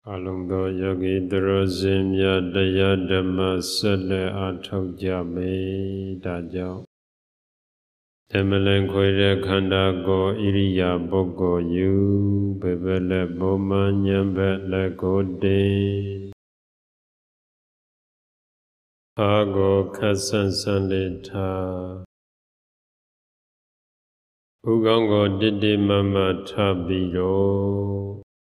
အလုံးသောယောဂီသူတော်စင်များတရားဓမ္မဆက်လက်အားထုတ်ကြမေဒါကြောင့်ဓမ္မလင်ခွေတဲ့ခန္ဓာကိုယ်ဣရိယာပုဂ္ဂိုလ်ယူဘယ်ဘက်လက်ဘုံမညံဘက်လက်ကိုတင်အာကိုခတ်ဆန်းဆန်းလေးထားဥကောင်းကိုတိတိမမထားပြီးတော့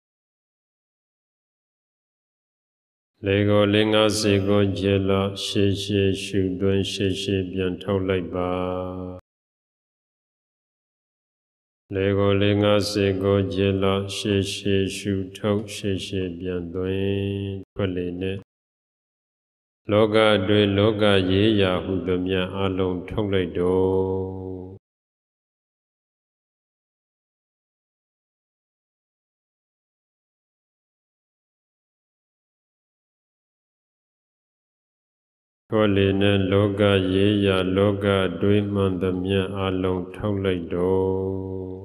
လေကိုလင်းငါးစီကိုကျဲလို့ရှေ့ရှေ့ရှုသွင်းရှေ့ရှေ့ပြန်ထုတ်လိုက်ပါလေကိုလင်းငါးစီကိုကျဲလို့ရှေ့ရှေ့ရှုထုတ်ရှေ့ရှေ့ပြန်သွင်းထွက်လေနဲ့လောကတွေလောကရေးရာဟုသမျှအလုံးထုတ်လိုက်တော့ထွက်လေနဲ့လောကရေးရာလောကတွေမှန်သမျှအလုံးထုတ်လိုက်တော့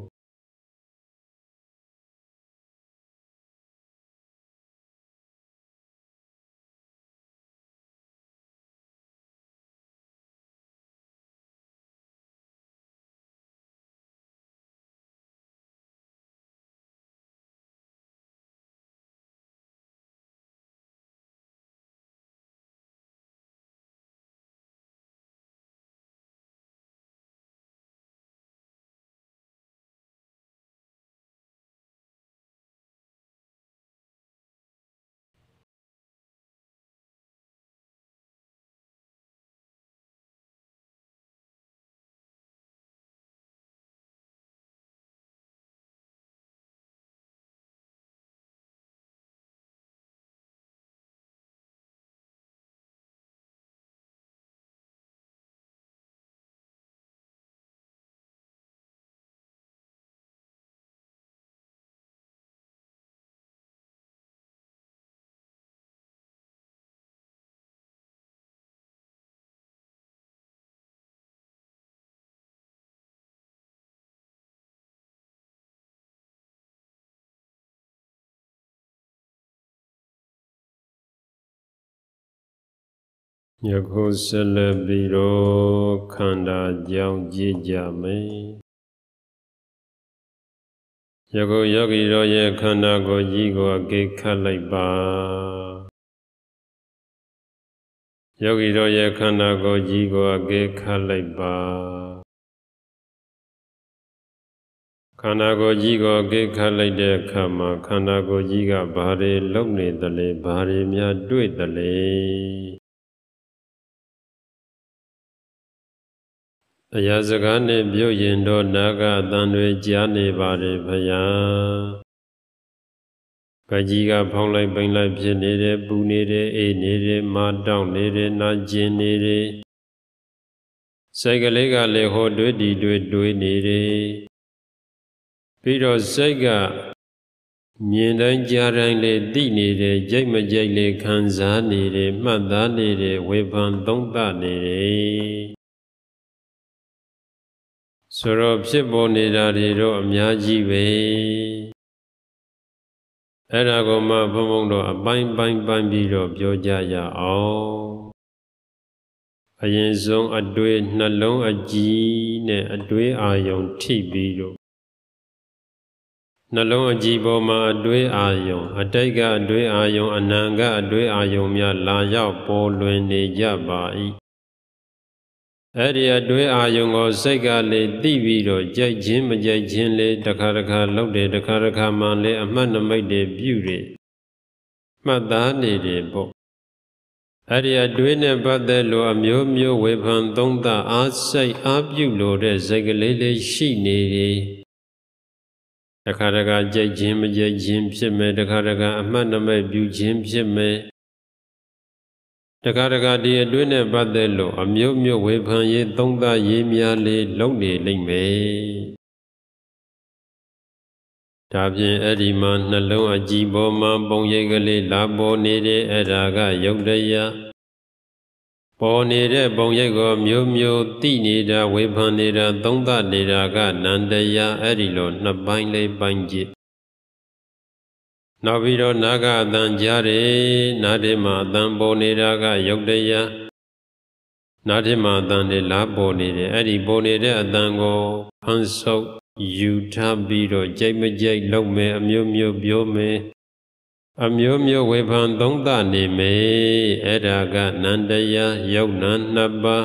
ယခုဆက်လက်ပြီးတော့ခန္ဓာကြောင်းကြည့်ကြမယ်ယခုယောဂီတော်ရဲ့ခန္ဓာကိုယ်ကြီးကိုအကိခတ်လိုက်ပါယောဂီတော်ရဲ့ခန္ဓာကိုယ်ကြီးကိုအကိခတ်လိုက်ပါခန္ဓာကိုယ်ကြီးကိုအကိခတ်လိုက်တဲ့အခါမှာခန္ဓာကိုယ်ကြီးကဘာတွေလုပ်နေသလဲဘာတွေများတွေ့သလဲအရာစကားနဲ့ပြောရင်တော့နာကအတန်တွေကြားနေပါတယ်ဖယားဗကြီးကဖောင်းလိုက်ပိန်လိုက်ဖြစ်နေတယ်ပူနေတယ်အေးနေတယ်မာတောင့်နေတယ်နာကျင်နေတယ်စိတ်ကလေးကလည်းဟိုတွေးဒီတွေးနေတယ်ပြီးတော့စိတ်ကမြင်တိုင်းကြားတိုင်းလေးသိနေတယ်ကြိတ်မကြိတ်လေးခံစားနေတယ်မှတ်သားနေတယ်ဝေဖန်သုံးသနေတယ်ဆိုတော့ဖြစ်ပေါ်နေတာတွေတော့အများကြီးပဲအဲ့ဒါကိုမှဘုံဘုံတော့အပိုင်းပိုင်းပြီးတော့ပြောကြရအောင်အရင်ဆုံးအတွေ့နှလုံးအကြည်နဲ့အတွေ့အာယုံထိပြီးတော့နှလုံးအကြည်ပေါ်မှာအတွေ့အာယုံအတိတ်ကအတွေ့အာယုံအနာဂတ်အတွေ့အာယုံများလာရောက်ပေါ်လွင်နေကြပါ၏အဲ့ဒီအတွေ့အာယုံကိုစိတ်ကလေးသိပြီးတော့ကြိုက်ခြင်းမကြိုက်ခြင်းလေးတစ်ခါလုပ်တယ်တစ်ခါမှလည်းအမှတ်နမိတ်တွေပြုတယ်မှတ်သားနေတယ်ပေါ့အဲ့ဒီအတွေ့နဲ့ပတ်သက်လို့အမျိုးမျိုးဝေဖန်သုံးသအားစိတ်အားပြုလို့တဲ့စိတ်ကလေးလေးရှိနေတယ်တစ်ခါကြိုက်ခြင်းမကြိုက်ခြင်းဖြစ်မယ်တစ်ခါအမှတ်နမိတ်ပြုခြင်းဖြစ်မယ်တခါဒီအတွင်းနဲ့ပတ်သက်လို့အမျိုးမျိုးဝေဖန်ရေးသုံးသရေးများလေးလုပ်နေလိမ့်မယ်ဒါဖြင့်အဲ့ဒီမှာနှလုံးအကြည်ပေါ်မှာပုံရိပ်ကလေးလာပေါ်နေတဲ့အဲ့ဒါကယုတ်တရားပေါ်နေတဲ့ပုံရိပ်ကိုမျိုးမျိုးသိနေတာဝေဖန်နေတာသုံးသနေတာကနန္တရားအဲ့ဒီလိုနှစ်ပိုင်းလေးပိုင်းကြည့်နောက်ပြီးတော့နာကအတန်ကြားတယ်နားထဲမှာအတန်ပေါ်နေတာကယုတ်တရားနားထဲမှာအတန်တွေလားပေါ်နေတယ်အဲ့ဒီပေါ်နေတဲ့အတန်ကိုဖန်ဆုပ်ယူထားပြီးတော့ကြိတ်မကြိတ်လုံးမယ်အမျိုးမျိုးပြောမယ်အမျိုးမျိုးဝေဖန်သုံးသနေမယ်အဲ့ဒါကနန္တရားယုတ်နံနှစ်ပါး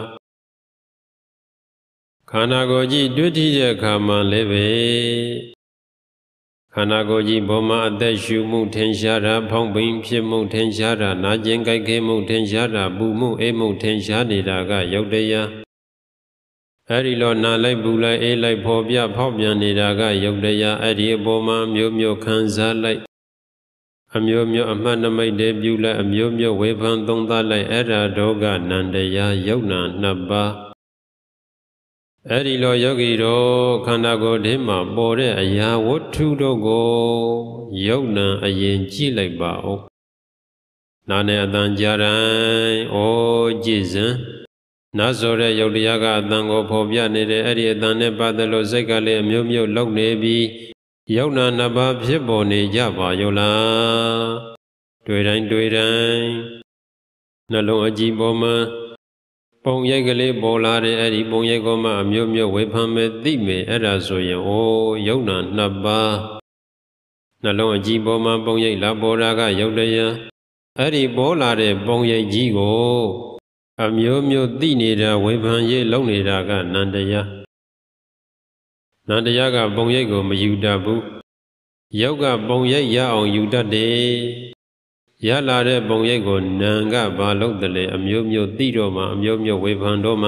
ခန္ဓာကိုယ်ကြီးတွေ့ထိတဲ့အခါမှာလည်းပဲခန္ဓာကိုယ်ကြီးပေါ်မှာအသက်ရှူမှုထင်ရှားတာဖောင်းပိန်ဖြစ်မှုထင်ရှားတာနာကျင်ကြိုက်ခဲမှုထင်ရှားတာပူမှုအေးမှုထင်ရှားနေတာကယုတ်တရားအဲ့ဒီလိုနာလိုက်ပူလိုက်အေးလိုက်ဖော်ပြဖောက်ပြန်နေတာကယုတ်တရားအဲ့ဒီအပေါ်မှာမျိုးမျိုးခံစားလိုက်အမျိုးမျိုးအမှတ်နမိတ်တွေပြုလိုက်အမျိုးမျိုးဝေဖန်သုံးသလိုက်အဲ့ဒါတော့ကနန္တရားယုတ်နာနှစ်ပါးအဲ့ဒီလိုယောဂီတို့ခန္ဓာကိုယ်ထဲမှာပေါ်တဲ့အရာဝတ္ထုတို့ကိုယုတ်နံအရင်ကြည့်လိုက်ပါဦးနာနဲ့အတန်ကြားတိုင်းဩကြည်စံနာဆိုတဲ့ယုတ်တရားကအတန်ကိုဖော်ပြနေတယ်အဲ့ဒီအတန်နဲ့ပတ်သက်လို့စိတ်ကလည်းအမျိုးမျိုးလုံနေပြီးယုတ်နာနှစ်ပါးဖြစ်ပေါ်နေကြပါရောလားတွေ့တိုင်းနှလုံးအကြည့်ပေါ်မှာပုံရိပ်ကလေးပေါ်လာတဲ့အဲ့ဒီပုံရိပ်ကမှအမျိုးမျိုးဝေဖန်မဲ့သိမယ်အဲ့ဒါဆိုရင်ယုတ်နာနှစ်ပါးနှလုံးအကြည့်ပေါ်မှာပုံရိပ်လာပေါ်တာကယုတ်တရားအဲ့ဒီပေါ်လာတဲ့ပုံရိပ်ကြီးကိုအမျိုးမျိုးသိနေတာဝေဖန်ရေးလုပ်နေတာကနန္တရားနန္တရားကပုံရိပ်ကိုမယူတတ်ဘူးယုတ်ကပုံရိပ်ရအောင်ယူတတ်တယ်ရလာတဲ့ပုံရိပ်ကိုနံကဘာလို့တလဲအမျိုးမျိုးသိတော့မှအမျိုးမျိုးဝေဖန်တော့မှ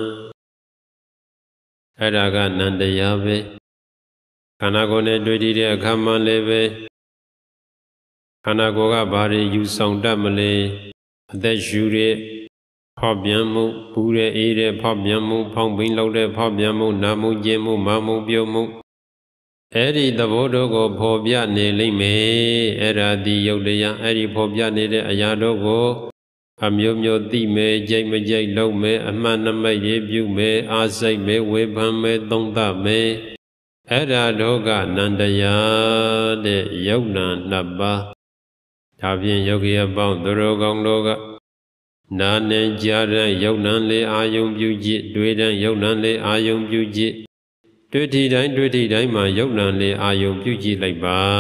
အဲ့ဒါကနန္တရားပဲခန္ဓာကိုယ်နဲ့တွေ့တဲ့အခါမှလည်းပဲခန္ဓာကိုယ်ကဘာတွေယူဆောင်တတ်မလဲအသက်ရှူတဲ့ဖောက်ပြန်မှုပူတဲ့အေးတဲ့ဖောက်ပြန်မှုဖောင်းပိန်လောက်တဲ့ဖောက်ပြန်မှုနာမှုကျင်မှုမာမှုပြုံးမှုအဲ့ဒီသဘောတို့ကိုဖော်ပြနေလိမ့်မယ်အဲ့ဒါဒီယုတ်တရားအဲ့ဒီဖော်ပြနေတဲ့အရာတို့ကိုအမျိုးမျိုးသိမယ်ကြိတ်မကြိတ်လုံးမယ်အမှန်နမိတ်ရပြုမယ်အားစိတ်မယ်ဝေဖန်မယ်သုံးသမယ်အဲ့ဒါတို့ကနန္တရားတဲ့ယုတ်နာနှစ်ပါးဒါဖြင့်ယောဂီအပေါင်းသူတော်ကောင်းတို့ကနာနဲ့ကြားတဲ့ယုတ်နံလေးအာယုံပြုကြည့်တွေ့တဲ့ယုတ်နံလေးအာယုံပြုကြည့်တွေ့ထိတိုင်းမှာယုတ်နံလေးအာယုံပြုကြည့်လိုက်ပါ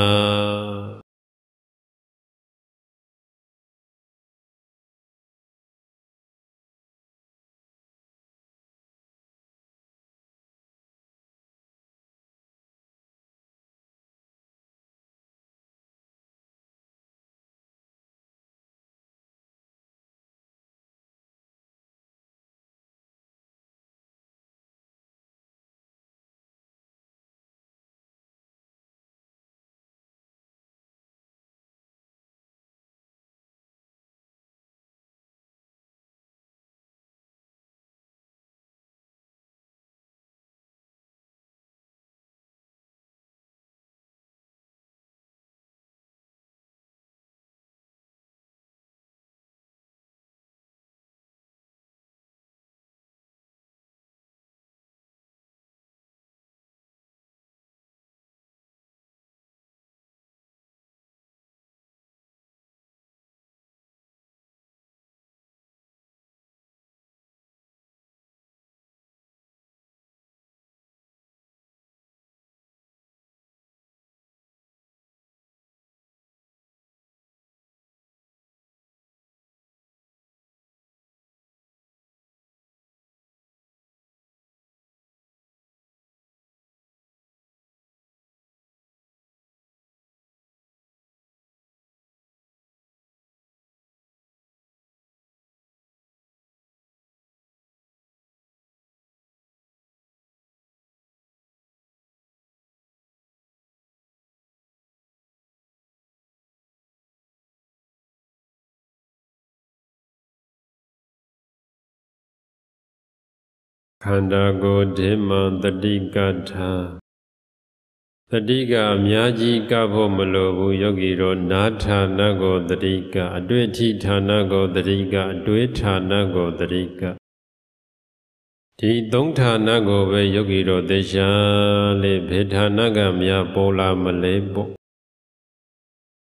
ခန္ဓာကိုယ်ထဲမှာတတိကထားတတိကအများကြီးကဖို့မလိုဘူးယောဂီတို့နာဌာနကိုတတိကအတွေ့အထိဌာနကိုတတိကအတွေ့ဌာနကိုတတိကဒီသုံးဌာနကိုပဲယောဂီတို့သေချာလေးဘယ်ဌာနကများပေါ်လာမလဲပေါ့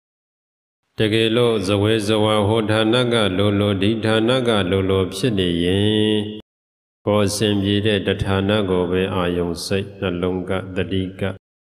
တကယ်လို့ဇဝေဇဝါဟောဌာနကလိုလိုဒီဌာနကလိုလိုဖြစ်နေရင်ကိုယ်အစဉ်ပြေတဲ့တဌာနကိုပဲအာယုံစိတ်နှလုံးကတတိက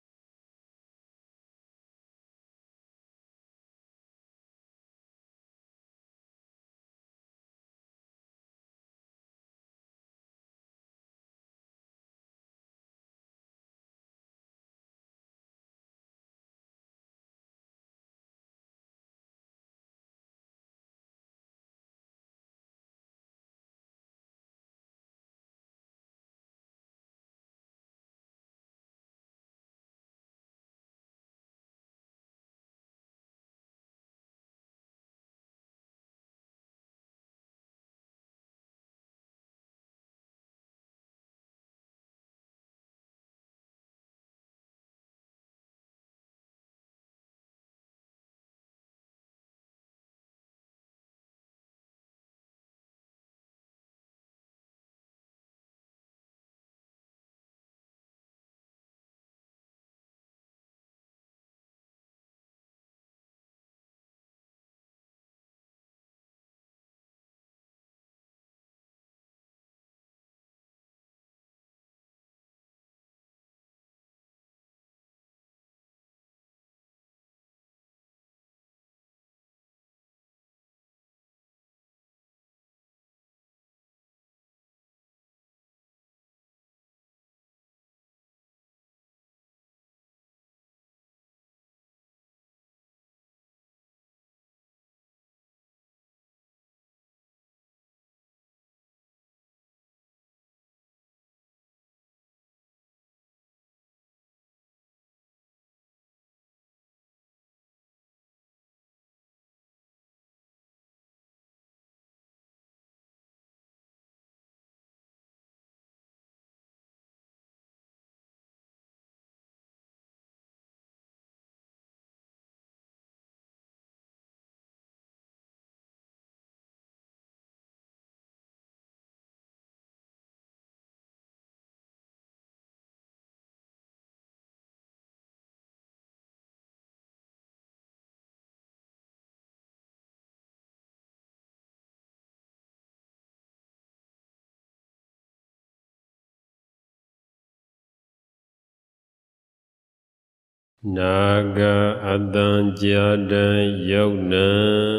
နာကအတန်ကြာတန်ယုတ်နံ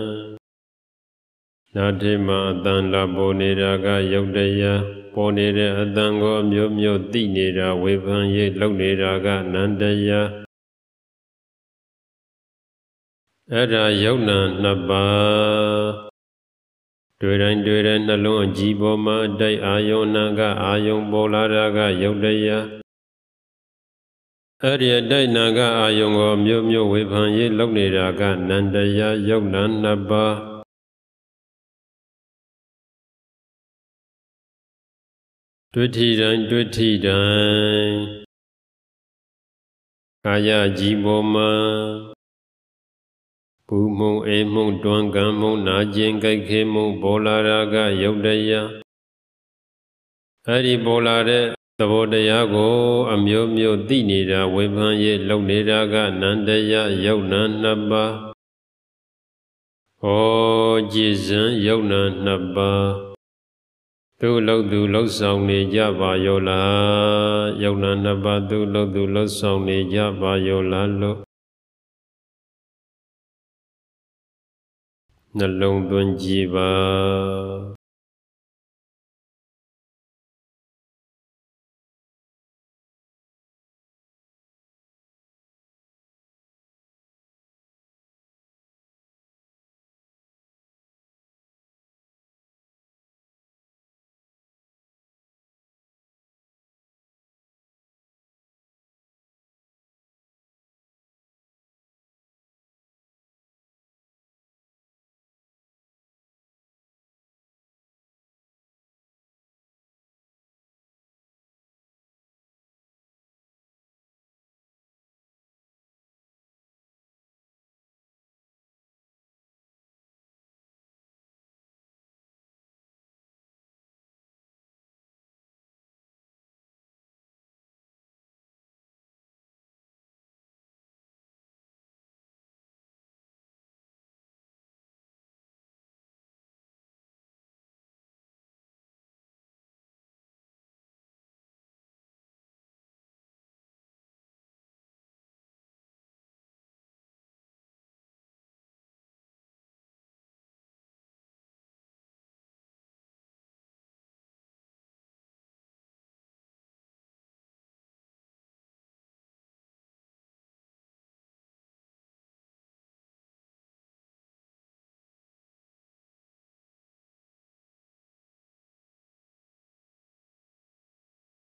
နာတိမအတန်လာပေါ်နေတာကယုတ်တရားပေါ်နေတဲ့အတန်ကိုအမျိုးမျိုးသိနေတာဝေဖန်ရေးလုပ်နေတာကနန္တရားအဲ့ဒါယုတ်နံနှစ်ပါးတွေ့တိုင်းနှလုံးအကြည့်ပေါ်မှာအတိုက်အာယုံနာကအာယုံပေါ်လာတာကယုတ်တရားအဲ့ဒီအတိုက်နာကအာယုံကိုအမျိုးမျိုးဝေဖန်ရေးလုပ်နေတာကနန္တရားယုတ်နံနှစ်ပါးတွေ့ထီတိုင်းကာယကြည်ပေါ်မှာပူမှုအေးမှုတွန်းကန်မှုနာကျင်ကြိုက်ခဲမှုပေါ်လာတာကယုတ်တရားအဲ့ဒီပေါ်လာတဲ့သဘောတရားကိုအမျိုးမျိုးသိနေတာဝေဖန်ရေးလုပ်နေတာကနန္တရားယုတ်နံနှစ်ပါးဟောကြည်စံယုတ်နံနှစ်ပါးသူလှုပ်ဆောင်နေကြပါရောလားယုတ်နံနှစ်ပါးသူလှုပ်ဆောင်နေကြပါရောလားလို့နှလုံးသွင်းကြည်ပါ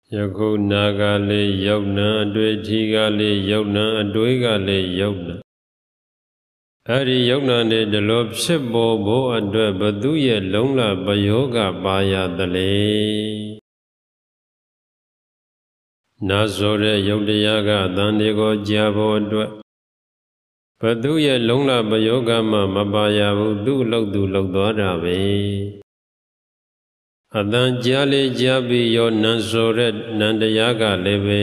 ယခုနာကလေးယုတ်နံအတွေ့ထီကလေးယုတ်နံအတွေးကလေးယုတ်နံအဲ့ဒီယုတ်နံတွေဒီလိုဖြစ်ပေါ်ဖို့အတွက်ဘသူရဲ့လုံးလပယောဂပါရသလဲနာဆိုတဲ့ယုတ်တရားကအတန်တွေကိုကြားဖို့အတွက်ဘသူရဲ့လုံးလပယောဂမှမပါရဘူးသူ့လောက်သူလောက်သွားတာပဲအတန်ကြားလေးကြားပြီးရောနံဆိုတဲ့နံတရားကလည်းပဲ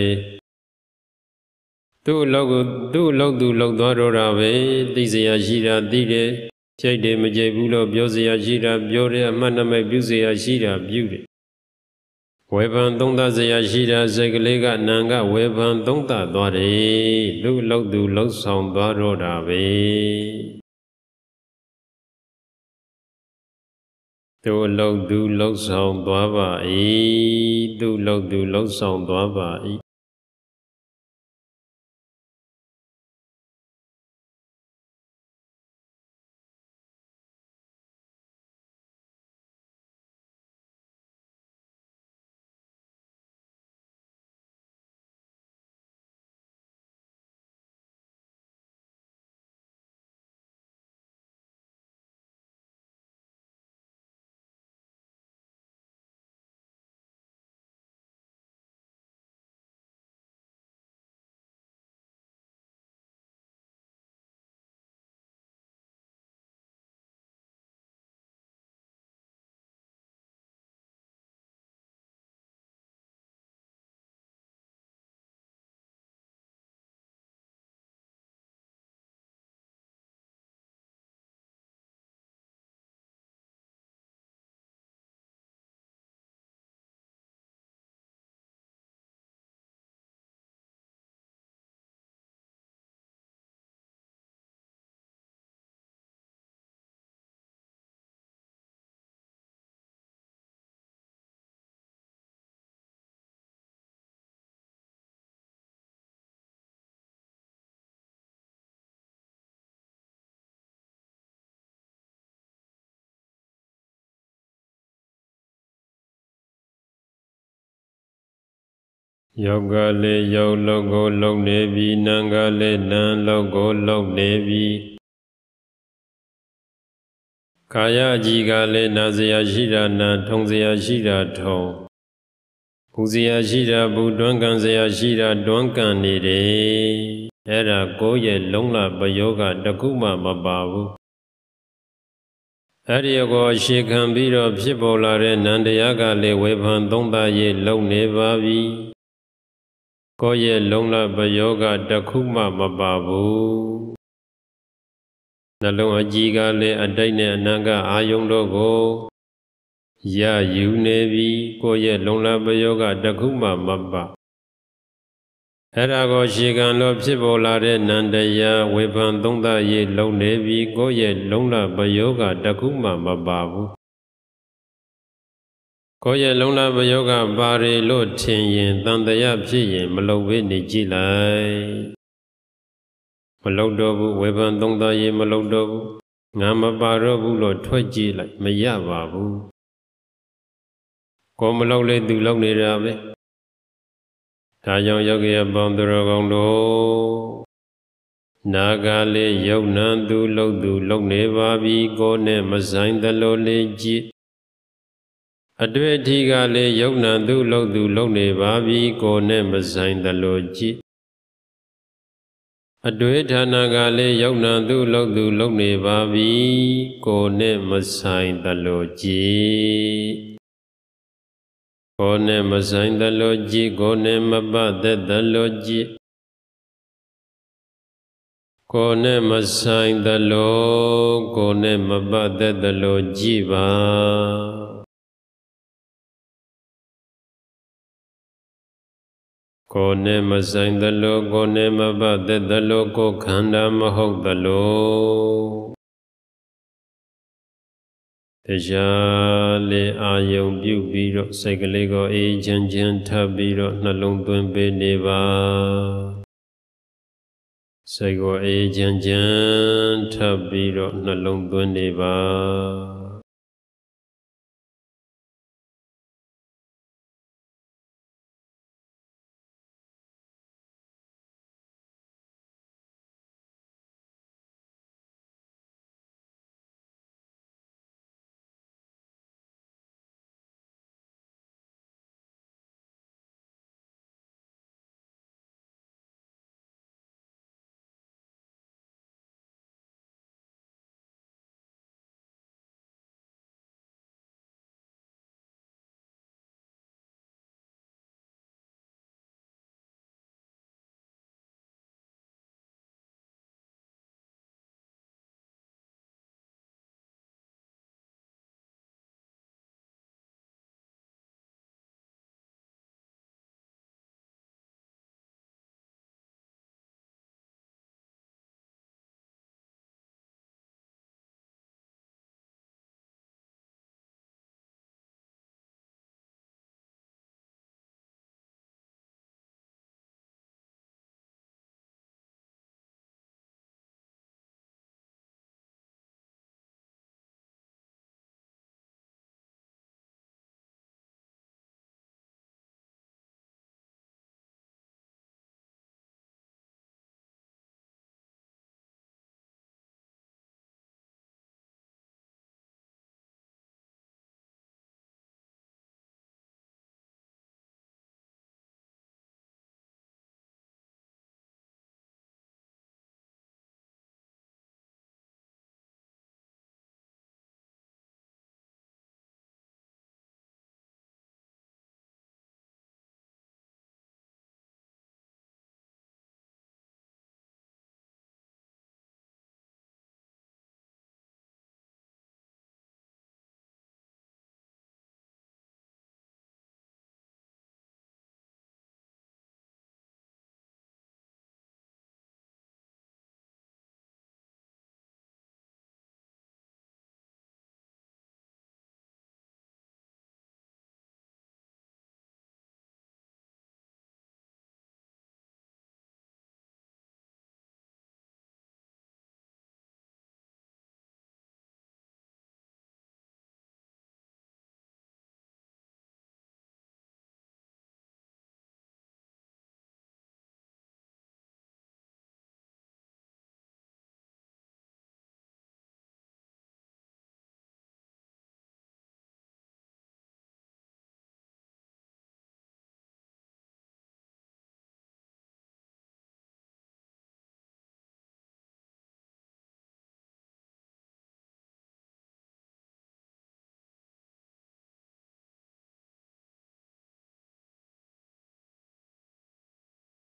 သူ့လောက်သူလောက်သွားတော့တာပဲသိစရာရှိတာသိတယ်ဖြိတ်တယ်မကြိတ်ဘူးလို့ပြောစရာရှိတာပြောတယ်အမှတ်နမဲ့ပြုစရာရှိတာပြုတယ်ဝေဖန်သုံးသစရာရှိတာစိတ်ကလေးကနံကဝေဖန်သုံးသသွားတယ်သူ့လောက်သူလောက်ဆောင်သွားတော့တာပဲသူ့လောက်သူလောက်ဆောင်သွားပါ၏သူ့လောက်သူလောက်ဆောင်သွားပါ၏ယောက်ကလေးယောက်လောက်ကိုလုံနေပြီနံကလေးနံလောက်ကိုလုံနေပြီကာယကြီးကလည်းနာစရာရှိတာနာထုံစရာရှိတာထုံပူစရာရှိတာပူတွန်းကန်စရာရှိတာတွန်းကန်နေတယ်အဲ့ဒါကိုယ့်ရဲ့လုံးလပယောဂတခုမှမပါဘူးအဲ့ဒီကိုရှေခံပြီးတော့ဖြစ်ပေါ်လာတဲ့နန္တရားကလည်းဝေဖန်သုံးသရေးလုံနေပါပြီကိုယ့်ရဲ့လုံးလပယောဂတခုမှမပါဘူးနှလုံးအကြည်ကလည်းအတိတ်နဲ့အနံကအာယုံတို့ကိုရယူနေပြီကိုယ့်ရဲ့လုံးလပယောဂတခုမှမပါအဲ့ဒါကိုရှေခံလို့ဖြစ်ပေါ်လာတဲ့နန္တရားဝေဖန်သုံးသရေးလုံနေပြီကိုယ့်ရဲ့လုံးလပယောဂတခုမှမပါဘူးကိုယ့်ရဲ့လုံးလပယောဂပါရလို့ထင်ရင်တန်တရားဖြစ်ရင်မလုံဘဲနေကြည့်လိုက်မလုံတော့ဘူးဝေဖန်သုံးသရေးမလုံတော့ဘူးငါမပါတော့ဘူးလို့ထွက်ကြည့်လိုက်မရပါဘူးကိုမလုံလေသူလုံနေတာပဲဒါကြောင့်ယောဂီပေါင်းသူတော်ကောင်းတို့နာဂလေးယုတ်နံသူလုံနေပါပြီကိုနဲ့မဆိုင်သလိုလေးကြည့်အတွေ့အထိကလေးယုတ်နံသူလုံနေပါပြီကိုနဲ့မဆိုင်သလိုကြည့်အတွေ့ဌာနကလေးယုတ်နံသူလုံနေပါပြီကိုနဲ့မဆိုင်သလိုကြည့်ကိုနဲ့မဆိုင်သလိုကြည့်ကိုနဲ့မပတ်သက်သလိုကြည့်ကိုနဲ့မဆိုင်သလိုကိုနဲ့မပတ်သက်သလိုကြည့်ပါကိုနဲ့မဆိုင်သလိုကိုနဲ့မပတ်သက်သလိုကိုခန္ဓာမဟုတ်သလိုတရားလေးအာယုံပြုပြီးတော့စိတ်ကလေးကိုအေးချမ်းချမ်းထပ်ပြီးတော့နှလုံးသွင်းပေးနေပါစိတ်ကိုအေးချမ်းချမ်းထပ်ပြီးတော့နှလုံးသွင်းနေပါ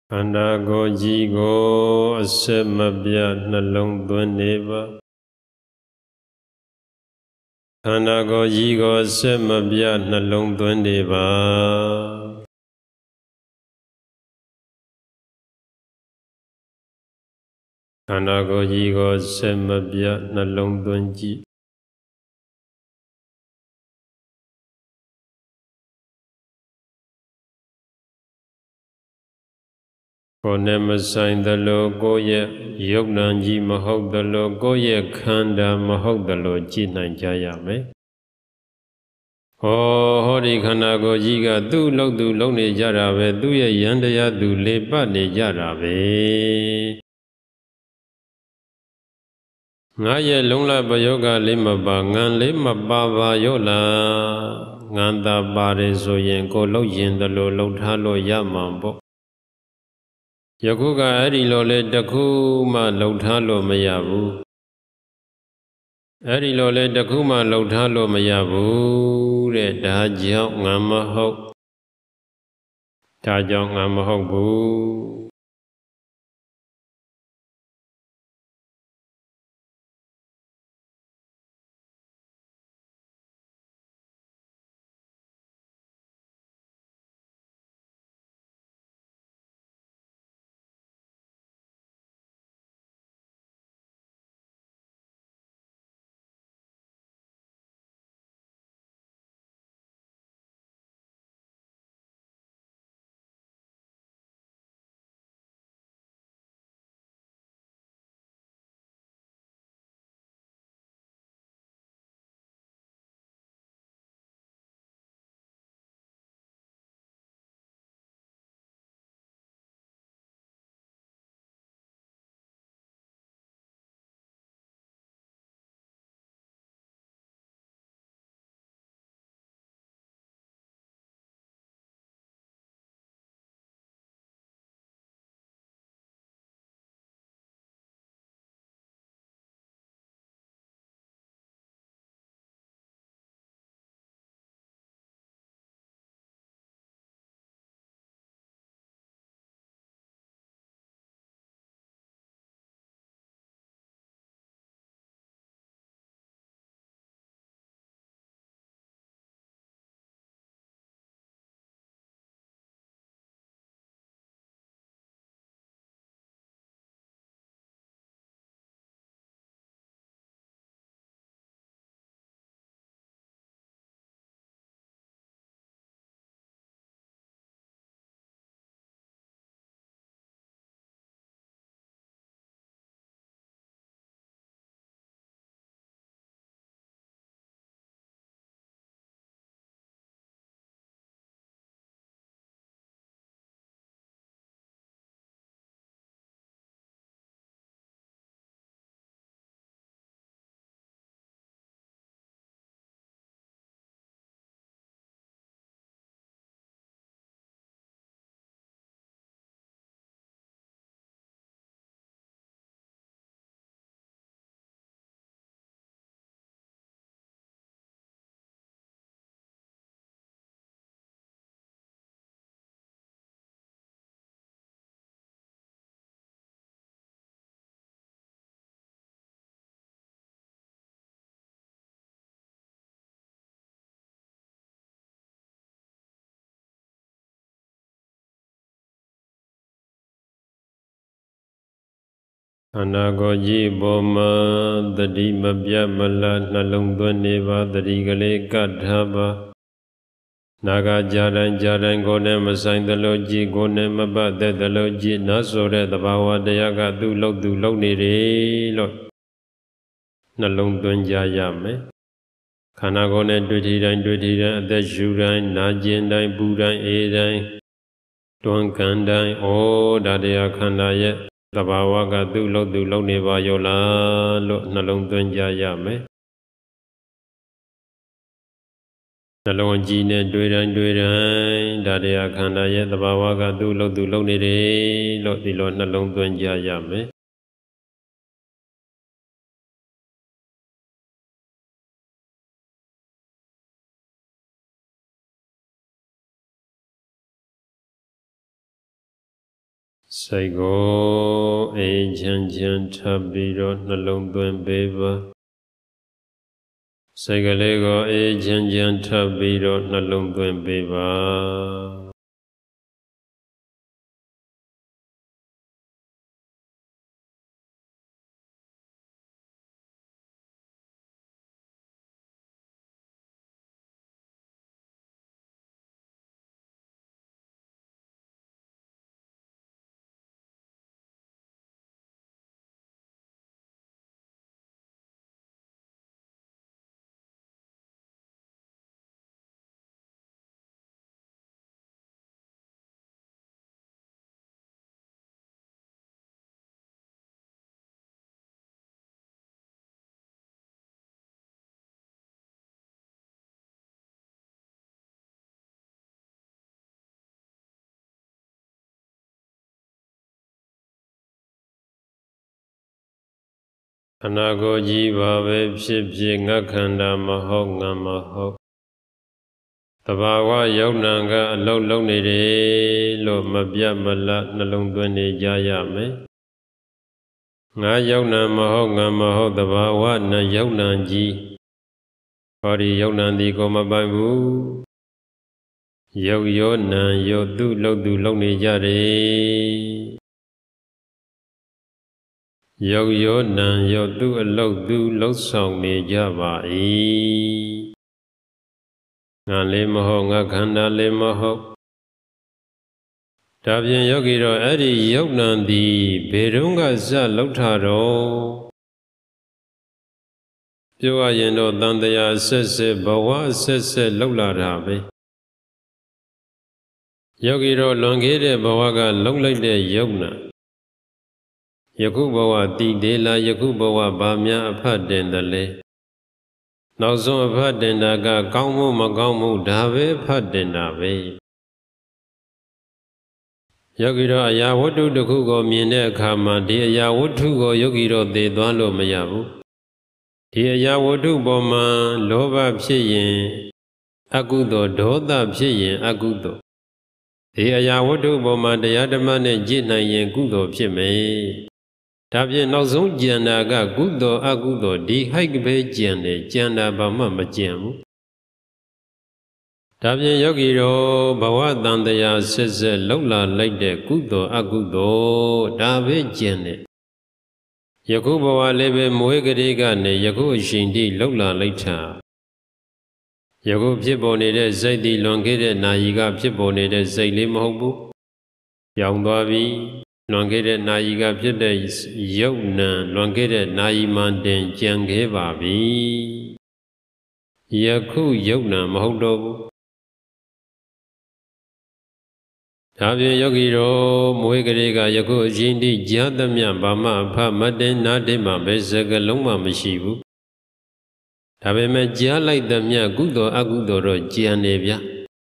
ခန္ဓာကိုယ်ကြီးကိုအစစ်မပြတ်နှလုံးသွင်းနေပါခန္ဓာကိုယ်ကြီးကိုအစစ်မပြတ်နှလုံးသွင်းနေပါခန္ဓာကိုယ်ကြီးကိုအစစ်မပြတ်နှလုံးသွင်းကြည့်ကိုယ်နဲ့မဆိုင်သလိုကိုယ့်ရဲ့ယုတ်နံကြီးမဟုတ်သလိုကိုယ့်ရဲ့ခန္ဓာမဟုတ်သလိုကြည့်နိုင်ကြရမယ်ဟောဒီခန္ဓာကိုယ်ကြီးကသူ့လုံနေကြတာပဲသူ့ရဲ့ယန္တရားသူလေပတ်နေကြတာပဲငါရဲ့လုံလပယောဂလေးမပါငံလေးမပါပါရောလားငံသာပါတယ်ဆိုရင်ကိုလှုပ်ရင်တလို့လှုပ်ထားလို့ရမှာပေါ့ယခုကအဲ့ဒီလိုလေတခုမှလှုပ်ထားလို့မရဘူးအဲ့ဒီလိုလေတခုမှလှုပ်ထားလို့မရဘူးတဲ့ဒါကြောင့်ငါမဟုတ်ဒါကြောင့်ငါမဟုတ်ဘူးခန္ဓာကိုယ်ကြီးပေါ်မှာတတိမပြတ်မလတ်နှလုံးသွင်းနေပါတတိကလေးကတ်ထားပါနာဂကြတိုင်းကိုယ်နဲ့မဆိုင်သလိုကြည်ကိုယ်နဲ့မပတ်သက်သလိုကြည်နားဆိုတဲ့သဘာဝတရားကသူ့လုံနေတယ်လို့နှလုံးသွင်းကြရမယ်ခန္ဓာကိုယ်နဲ့တွေ့ထီတိုင်းအသက်ရှူတိုင်းနာကျင်တိုင်းပူတိုင်းအေးတိုင်းတွန်းကန်တိုင်းဒါတရားခန္ဓာရဲ့သဘာဝကသူ့လုံနေပါရောလားလို့နှလုံးသွင်းကြရမယ်နှလုံးကြည်နဲ့တွေ့တိုင်းဒါတရားခန္ဓာရဲ့သဘာဝကသူ့လုံနေတယ်လို့ဒီလိုနှလုံးသွင်းကြရမယ်စိတ်ကိုအေးချမ်းချမ်းထပ်ပြီးတော့နှလုံးသွင်းပေးပါစိတ်ကလေးကိုအေးချမ်းချမ်းထပ်ပြီးတော့နှလုံးသွင်းပေးပါခန္ဓာကိုယ်ကြီးပါပဲဖြစ်ဖြစ်ငါခန္ဓာမဟုတ်ငါမဟုတ်တဘာဝယုံနာကအလုံးလုံးနေတယ်လို့မပြတ်မလတ်နှလုံးသွင်းနေကြရမယ်ငါယုံနာမဟုတ်ငါမဟုတ်တဘာဝနာယုံနာကြီးဟောဒီယုံနာဒီကိုမပိုင်ဘူးယုတ်ရောနာယုတ်သူလုံနေကြတယ်ယုတ်ရောနံယုတ်သူအလုတ်သူလှုပ်ဆောင်နေကြပါ၏ငါလေးမဟုတ်ငါခန္ဓာလေးမဟုတ်ဒါဖြင့်ယောဂီတော့အဲ့ဒီယုတ်နံသည်ဘယ်တော့ကစလှုပ်ထတော့ပြောရရင်တော့တန်တရားဆက်ဆက်ဘဝဆက်ဆက်လှုပ်လာတာပဲယောဂီတော့လွန်ခဲ့တဲ့ဘဝကလှုပ်လိုက်တဲ့ယုတ်နံယခုဘဝတည်သေးလားယခုဘဝဘာများအဖတ်တင်တယ်လဲနောက်ဆုံးအဖတ်တင်တာကကောင်းမှုမကောင်းမှုဒါပဲအဖတ်တင်တာပဲယောဂီတော့အရာဝတ္ထုတစ်ခုကိုမြင်တဲ့အခါမှာဒီအရာဝတ္ထုကိုယောဂီတော့သိသွားလို့မရဘူးဒီအရာဝတ္ထုပေါ်မှာလောဘဖြစ်ရင်အကုသိုလ်ဒေါသဖြစ်ရင်အကုသိုလ်ဒီအရာဝတ္ထုပေါ်မှာတရားဓမ္မနဲ့ကြည်နိုင်ရင်ကုသိုလ်ဖြစ်မယ်ဒါဖြင့်နောက်ဆုံးကြံတာကကုသိုလ်အကုသိုလ်ဒီဟိုက်ပဲကြံတယ်ကြံတာဘာမှမကြံဘူးဒါဖြင့်ယောဂီတော်ဘဝတန်တရားဆက်ဆက်လှုပ်လာလိုက်တဲ့ကုသိုလ်အကုသိုလ်ဒါပဲကြံတယ်ယခုဘဝလေးပဲမွေးကလေးကနေယခုအရှင်တိလှုပ်လာလိုက်တာယခုဖြစ်ပေါ်နေတဲ့စိတ်ဒီလွန်ခဲ့တဲ့နာယီကဖြစ်ပေါ်နေတဲ့စိတ်လေးမဟုတ်ဘူးပြောင်းသွားပြီလွန်ခဲ့တဲ့နာယီကဖြစ်တဲ့ယုတ်နံလွန်ခဲ့တဲ့နာယီမှတင်ကြံခဲ့ပါပြီယခုယုတ်နံမဟုတ်တော့ဘူးဒါဖြင့်ယောဂီတော်မွေးကလေးကယခုအရှင်တိကြားသမျှဘာမှအဖမတင်နာတင်မှပဲစကလုံးမှမရှိဘူးဒါပေမဲ့ကြားလိုက်သမျှကုသိုလ်အကုသိုလ်တော့ကြံနေဗျ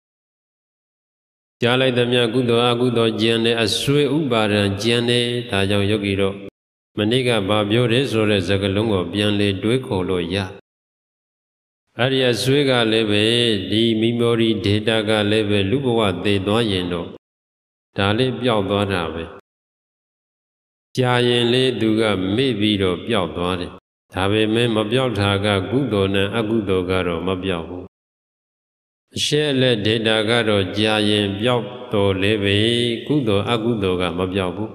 ကြားလိုက်သမျှကုသိုလ်အကုသိုလ်ကြံနေအဆွေဥပါဒံကြံနေဒါကြောင့်ယောဂီတော့မနေ့ကဘာပြောတယ်ဆိုတဲ့စကားလုံးကိုပြန်လေတွေးခေါ်လို့ရအဲ့ဒီအဆွေကလည်းပဲဒီမီမိုရီဒေတာကလည်းပဲလူဘဝသေသွားရင်တော့ဒါလေးပျောက်သွားတာပဲကြာရင်လေးသူကမေ့ပြီးတော့ပျောက်သွားတယ်ဒါပေမဲ့မပြောက်တာကကုသိုလ်နဲ့အကုသိုလ်ကတော့မပြောက်ဘူးအရှက်လက်ဒေတာကတော့ကြာရင်ပြောက်တော်လေးပဲကုသိုလ်အကုသိုလ်ကမပြောက်ဘူး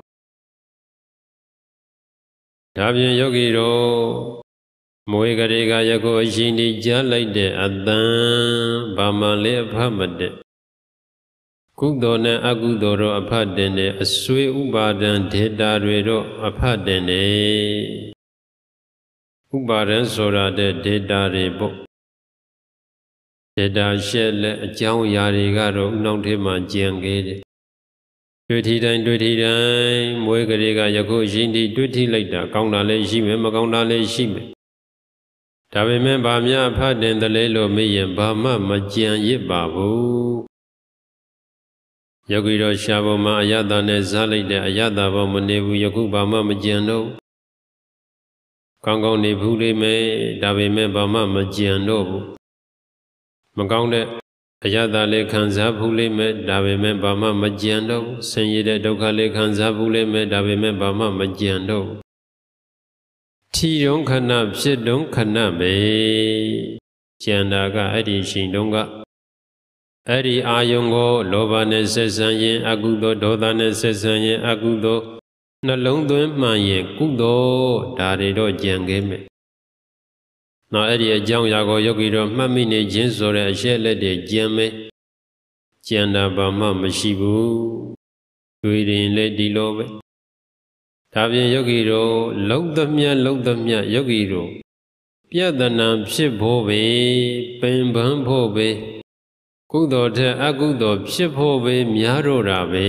ဒါပြင်ယောဂီတို့မွေကလေးကယခုအရှင်ဒီကြားလိုက်တဲ့အတန်ဘာမှလည်းအဖတ်မတက်ကုသိုလ်နဲ့အကုသိုလ်တော့အဖတ်တင်တယ်အဆွေဥပါဒံဒေတာတွေတော့အဖတ်တင်တယ်ဥပါဒံဆိုတာတဲ့ဒေတာတွေပေါ့ဒေတာရှက်လက်အကြောင်းအရာတွေကတော့ဥနောက်ထဲမှာကြံခဲ့တယ်တွေ့ထီတိုင်းမွေးကလေးကယခုရှင်ဒီတွေ့ထီလိုက်တာကောင်းတာလည်းရှိမယ်မကောင်းတာလည်းရှိမယ်ဒါပေမဲ့ဗာများဖတ်တင်တယ်လေလို့မေးရင်ဘာမှမကြံရစ်ပါဘူးယောဂီတော်ရှားပေါ်မှာအယတနဲ့စားလိုက်တဲ့အယတဘောမနေဘူးယခုဘာမှမကြံတော့ကောင်းကောင်းနေဘူးလိမ့်မယ်ဒါပေမဲ့ဘာမှမကြံတော့ဘူးမကောင်းတဲ့အယတလေးခံစားဘူးလိမ့်မယ်ဒါပေမဲ့ဘာမှမကြံတော့ဆင်းရဲတဲ့ဒုက္ခလေးခံစားဘူးလိမ့်မယ်ဒါပေမဲ့ဘာမှမကြံတော့ထီတုံးခဏဖြစ်တုံးခဏပဲကြံတာကအဲ့ဒီရှင်တုံးကအဲ့ဒီအာယုံကိုလောဘနဲ့ဆက်ဆံရင်အကုသိုလ်ဒေါသနဲ့ဆက်ဆံရင်အကုသိုလ်နှလုံးသွင်းမှန်ရင်ကုသိုလ်ဒါတွေတော့ကြံခဲ့မယ်။နောက်အဲ့ဒီအကြောင်းအရာကိုယောဂီတို့မှတ်မိနေခြင်းဆိုတဲ့အရှက်လက်တွေကြံမယ်။ကြံတာဘာမှမရှိဘူး။တွေ့ရင်လည်းဒီလိုပဲ။ဒါပြင်ယောဂီတို့လုံးသမျှယောဂီတို့ပြဿနာဖြစ်ဖို့ပဲပင်ပန်းဖို့ပဲကုသိုလ်ထက်အကုသိုလ်ဖြစ်ဖို့ပဲများတော့တာပဲ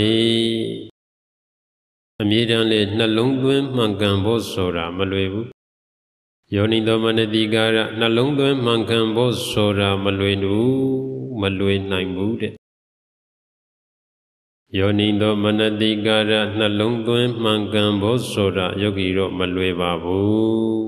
အမြဲတမ်းလေးနှလုံးသွင်းမှန်ကန်ဖို့ဆိုတာမလွယ်ဘူးယောနိသောမနတိကာရနှလုံးသွင်းမှန်ကန်ဖို့ဆိုတာမလွယ်နိုင်ဘူးတဲ့ယောနိသောမနတိကာရနှလုံးသွင်းမှန်ကန်ဖို့ဆိုတာယောဂီတော့မလွယ်ပါဘူး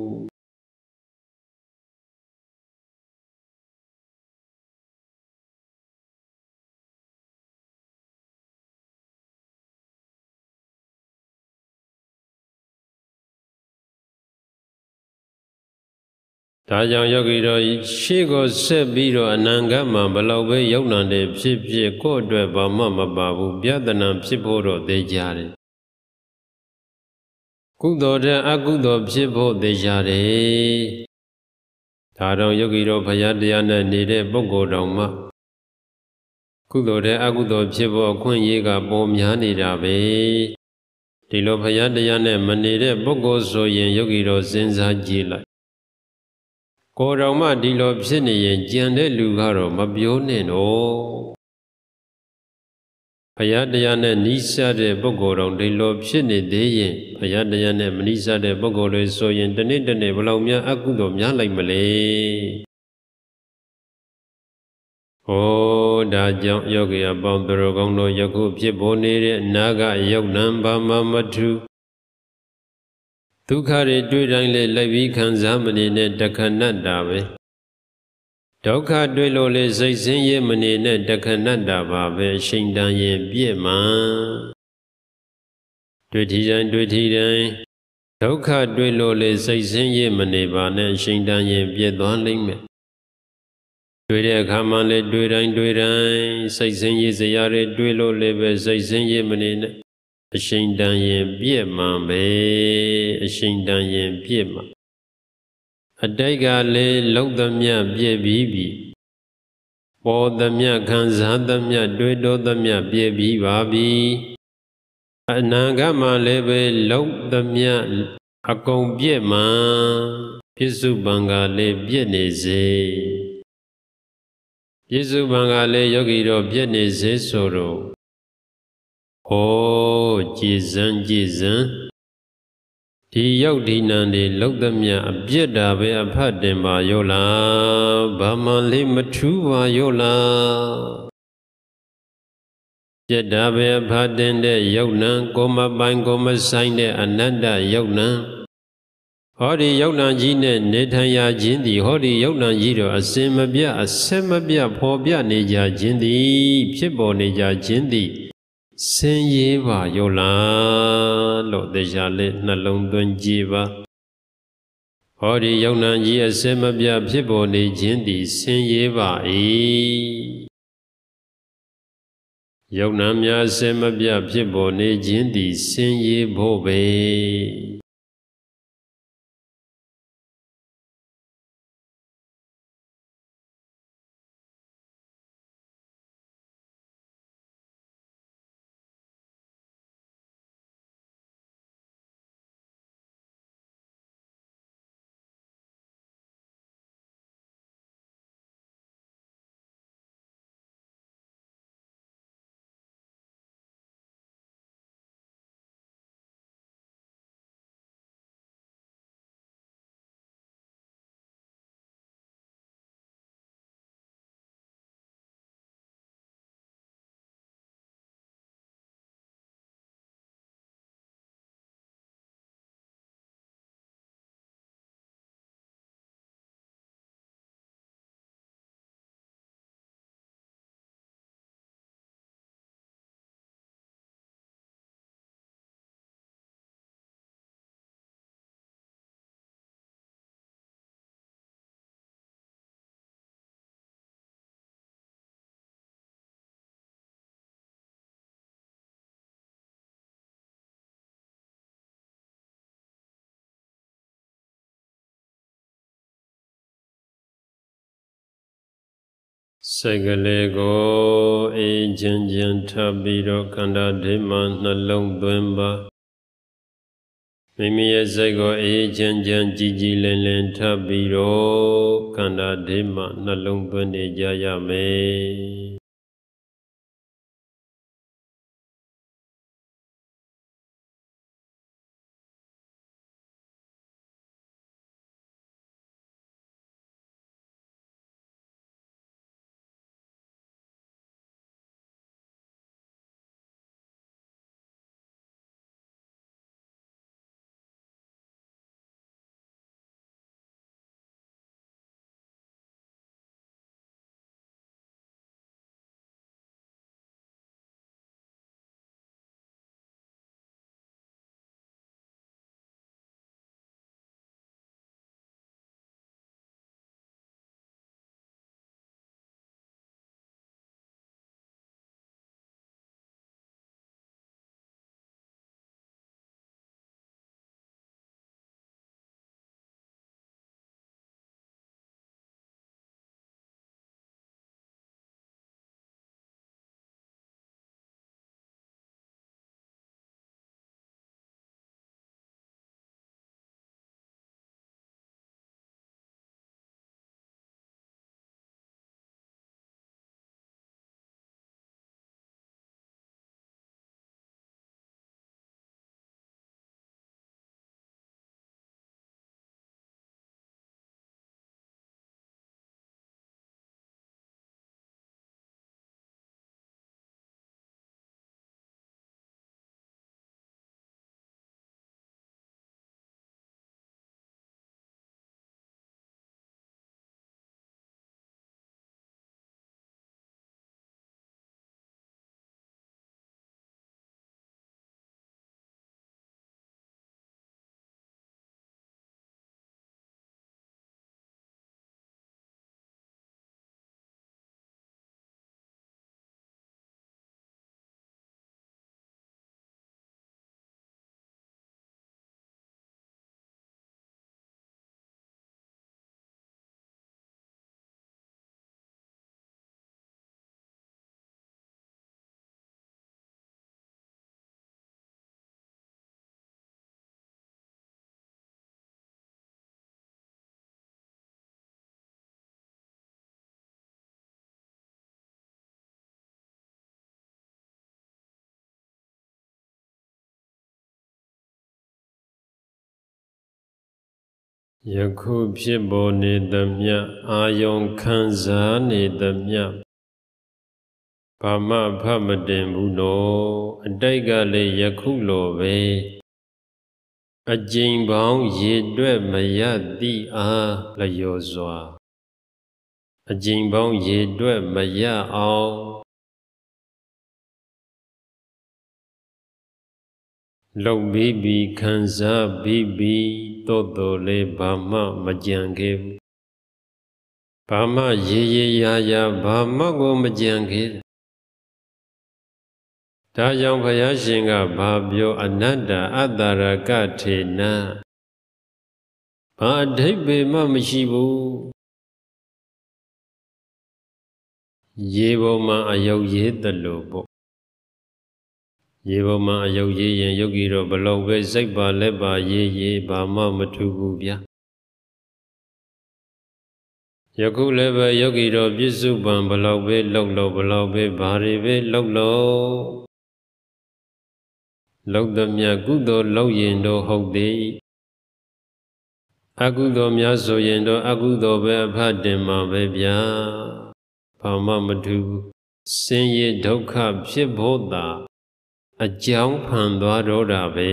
ဒါကြောင့်ယောဂီတို့ရှေ့ကိုဆက်ပြီးတော့အနန္တမှာဘလောက်ပဲရောက်နိုင်တယ်ဖြစ်ဖြစ်ကိုယ့်အတွက်ဘာမှမပါဘူးပြဿနာဖြစ်ဖို့တော့သိကြတယ်ကုသိုလ်တဲ့အကုသိုလ်ဖြစ်ဖို့သိကြတယ်ဒါတော့ယောဂီတို့ဘုရားတရားနဲ့နေတဲ့ပုဂ္ဂိုလ်တော်မှာကုသိုလ်တဲ့အကုသိုလ်ဖြစ်ဖို့အခွင့်အရေးကပေါ်များနေတာပဲဒီလိုဘုရားတရားနဲ့မနေတဲ့ပုဂ္ဂိုလ်ဆိုရင်ယောဂီတို့စဉ်းစားကြည့်လိုက်ကိုယ်တော်မှဒီလိုဖြစ်နေရင်ကြံတဲ့လူကတော့မပြောနဲ့တော့ဘုရားတရားနဲ့နီးစပ်တဲ့ပုဂ္ဂိုလ်တော်ဒီလိုဖြစ်နေသေးရင်ဘုရားတရားနဲ့မနီးစပ်တဲ့ပုဂ္ဂိုလ်တွေဆိုရင်တနေ့ဘယ်လောက်များအကုသိုလ်များလိုက်မလဲဟောဒါကြောင့်ယောဂီအပေါင်းသူတော်ကောင်းတို့ယခုဖြစ်ပေါ်နေတဲ့နာဂယုတ်နံဘာမမထုဒုက္ခတွေတွေ့တိုင်းလေလိုက်ပြီးခံစားမနေနဲ့တခဏတ္တာပဲဒုက္ခတွေ့လို့လေစိတ်ဆင်းရဲမနေနဲ့တခဏတ္တာပါပဲရှိန်တန်ရင်ပြည့်မှန်တွေ့ထီတိုင်းဒုက္ခတွေ့လို့လေစိတ်ဆင်းရဲမနေပါနဲ့ရှိန်တန်ရင်ပြည့်သွားလိမ့်မယ်တွေ့တဲ့အခါမှလေတွေ့တိုင်းစိတ်ဆင်းရဲစရာတွေတွေ့လို့လေပဲစိတ်ဆင်းရဲမနေနဲ့အရှိန်တန်ရင်ပြည့်မှန်ပဲအရှိန်တန်ရင်ပြည့်မှန်အတိတ်ကလည်းလုံသမျှပြည့်ပြီးပြီပေါ်သမျှခံစားသမျှတွေ့တော်သမျှပြည့်ပြီးပါပြီအနာဂတ်မှာလည်းပဲလုံသမျှအကုန်ပြည့်မှန်ပြစ္စုပန်ကလည်းပြည့်နေစေပြစ္စုပန်ကလည်းယောဂီတော်ပြည့်နေစေဆိုတော့ဩကြည်စံဒီရောက်ဒီနံတွေလောက်သမျှအပြစ်တာပဲအဖတ်တင်ပါရောလားဘာမှလေးမထူးပါရောလားပြစ်တာပဲအဖတ်တင်တဲ့ရောက်နံကိုမပိုင်ကိုမဆိုင်တဲ့အနတ္တရောက်နံဟောဒီရောက်နံကြီးနဲ့နေထိုင်ရခြင်းသည်ဟောဒီရောက်နံကြီးတော့အစင်မပြတ်အဆက်မပြတ်ဖော်ပြနေကြခြင်းသည်ဖြစ်ပေါ်နေကြခြင်းသည်ဆင်းရဲပါရောလားလို့တရားလေးနှလုံးသွင်းကြည့်ပါဟောဒီယုံနာကြီးအစမပြဖြစ်ပေါ်နေခြင်းသည်ဆင်းရဲပါ၏ယုံနာများအစမပြဖြစ်ပေါ်နေခြင်းသည်ဆင်းရဲဖို့ပဲစိတ်ကလေးကိုအေးချမ်းချမ်းထားပြီးတော့ခန္ဓာထဲမှာနှလုံးသွင်းပါမိမိရဲ့စိတ်ကိုအေးချမ်းချမ်းကြည်ကြည်လင်လင်ထားပြီးတော့ခန္ဓာထဲမှာနှလုံးသွင်းနေကြရမယ်ယခုဖြစ်ပေါ်နေသမျှအာယုံခံစားနေသမျှဘာမှဖတ်မတင်ဘူးနော်အတိတ်ကလည်းယခုလိုပဲအကျဉ်းပေါင်းရေတွက်မရသည့်အားလျော်စွာအကျဉ်းပေါင်းရေတွက်မရအောင်လှုပ်ပြီးပြီးခံစားပြီးပြီးသို့တော်လည်းဘာမှမကြံခဲ့ဘူးဘာမှရေရေရာရာဘာမှကိုမကြံခဲ့ဒါကြောင့်ဘုရားရှင်ကဘာပြောအနတ္တအတ္တရကထေနဘာအဓိပ္ပာယ်မှမရှိဘူးရေပေါ်မှာအယုတ်ရေးသလိုပေါ့ရေပေါ်မှာအယုတ်ရေးရင်ယောဂီတော့ဘလောက်ပဲစိတ်ပါလက်ပါရေးရေးဘာမှမထူဘူးဗျာယခုလည်းပဲယောဂီတော်ပြစ္စုပန်ဘလောက်ပဲလှုပ်လို့ဘလောက်ပဲဘာတွေပဲလှုပ်လို့လှုပ်သည်မြတ်ကုသိုလ်လှုပ်ရင်တော့ဟုတ်သည်အကုသိုလ်များဆိုရင်တော့အကုသိုလ်ပဲအဖတ်တင်မှာပဲဗျာဘာမှမထူဘူးဆင်းရဲဒုက္ခဖြစ်ဖို့သာအကြောင်းဖန်သွားတော့တာပဲ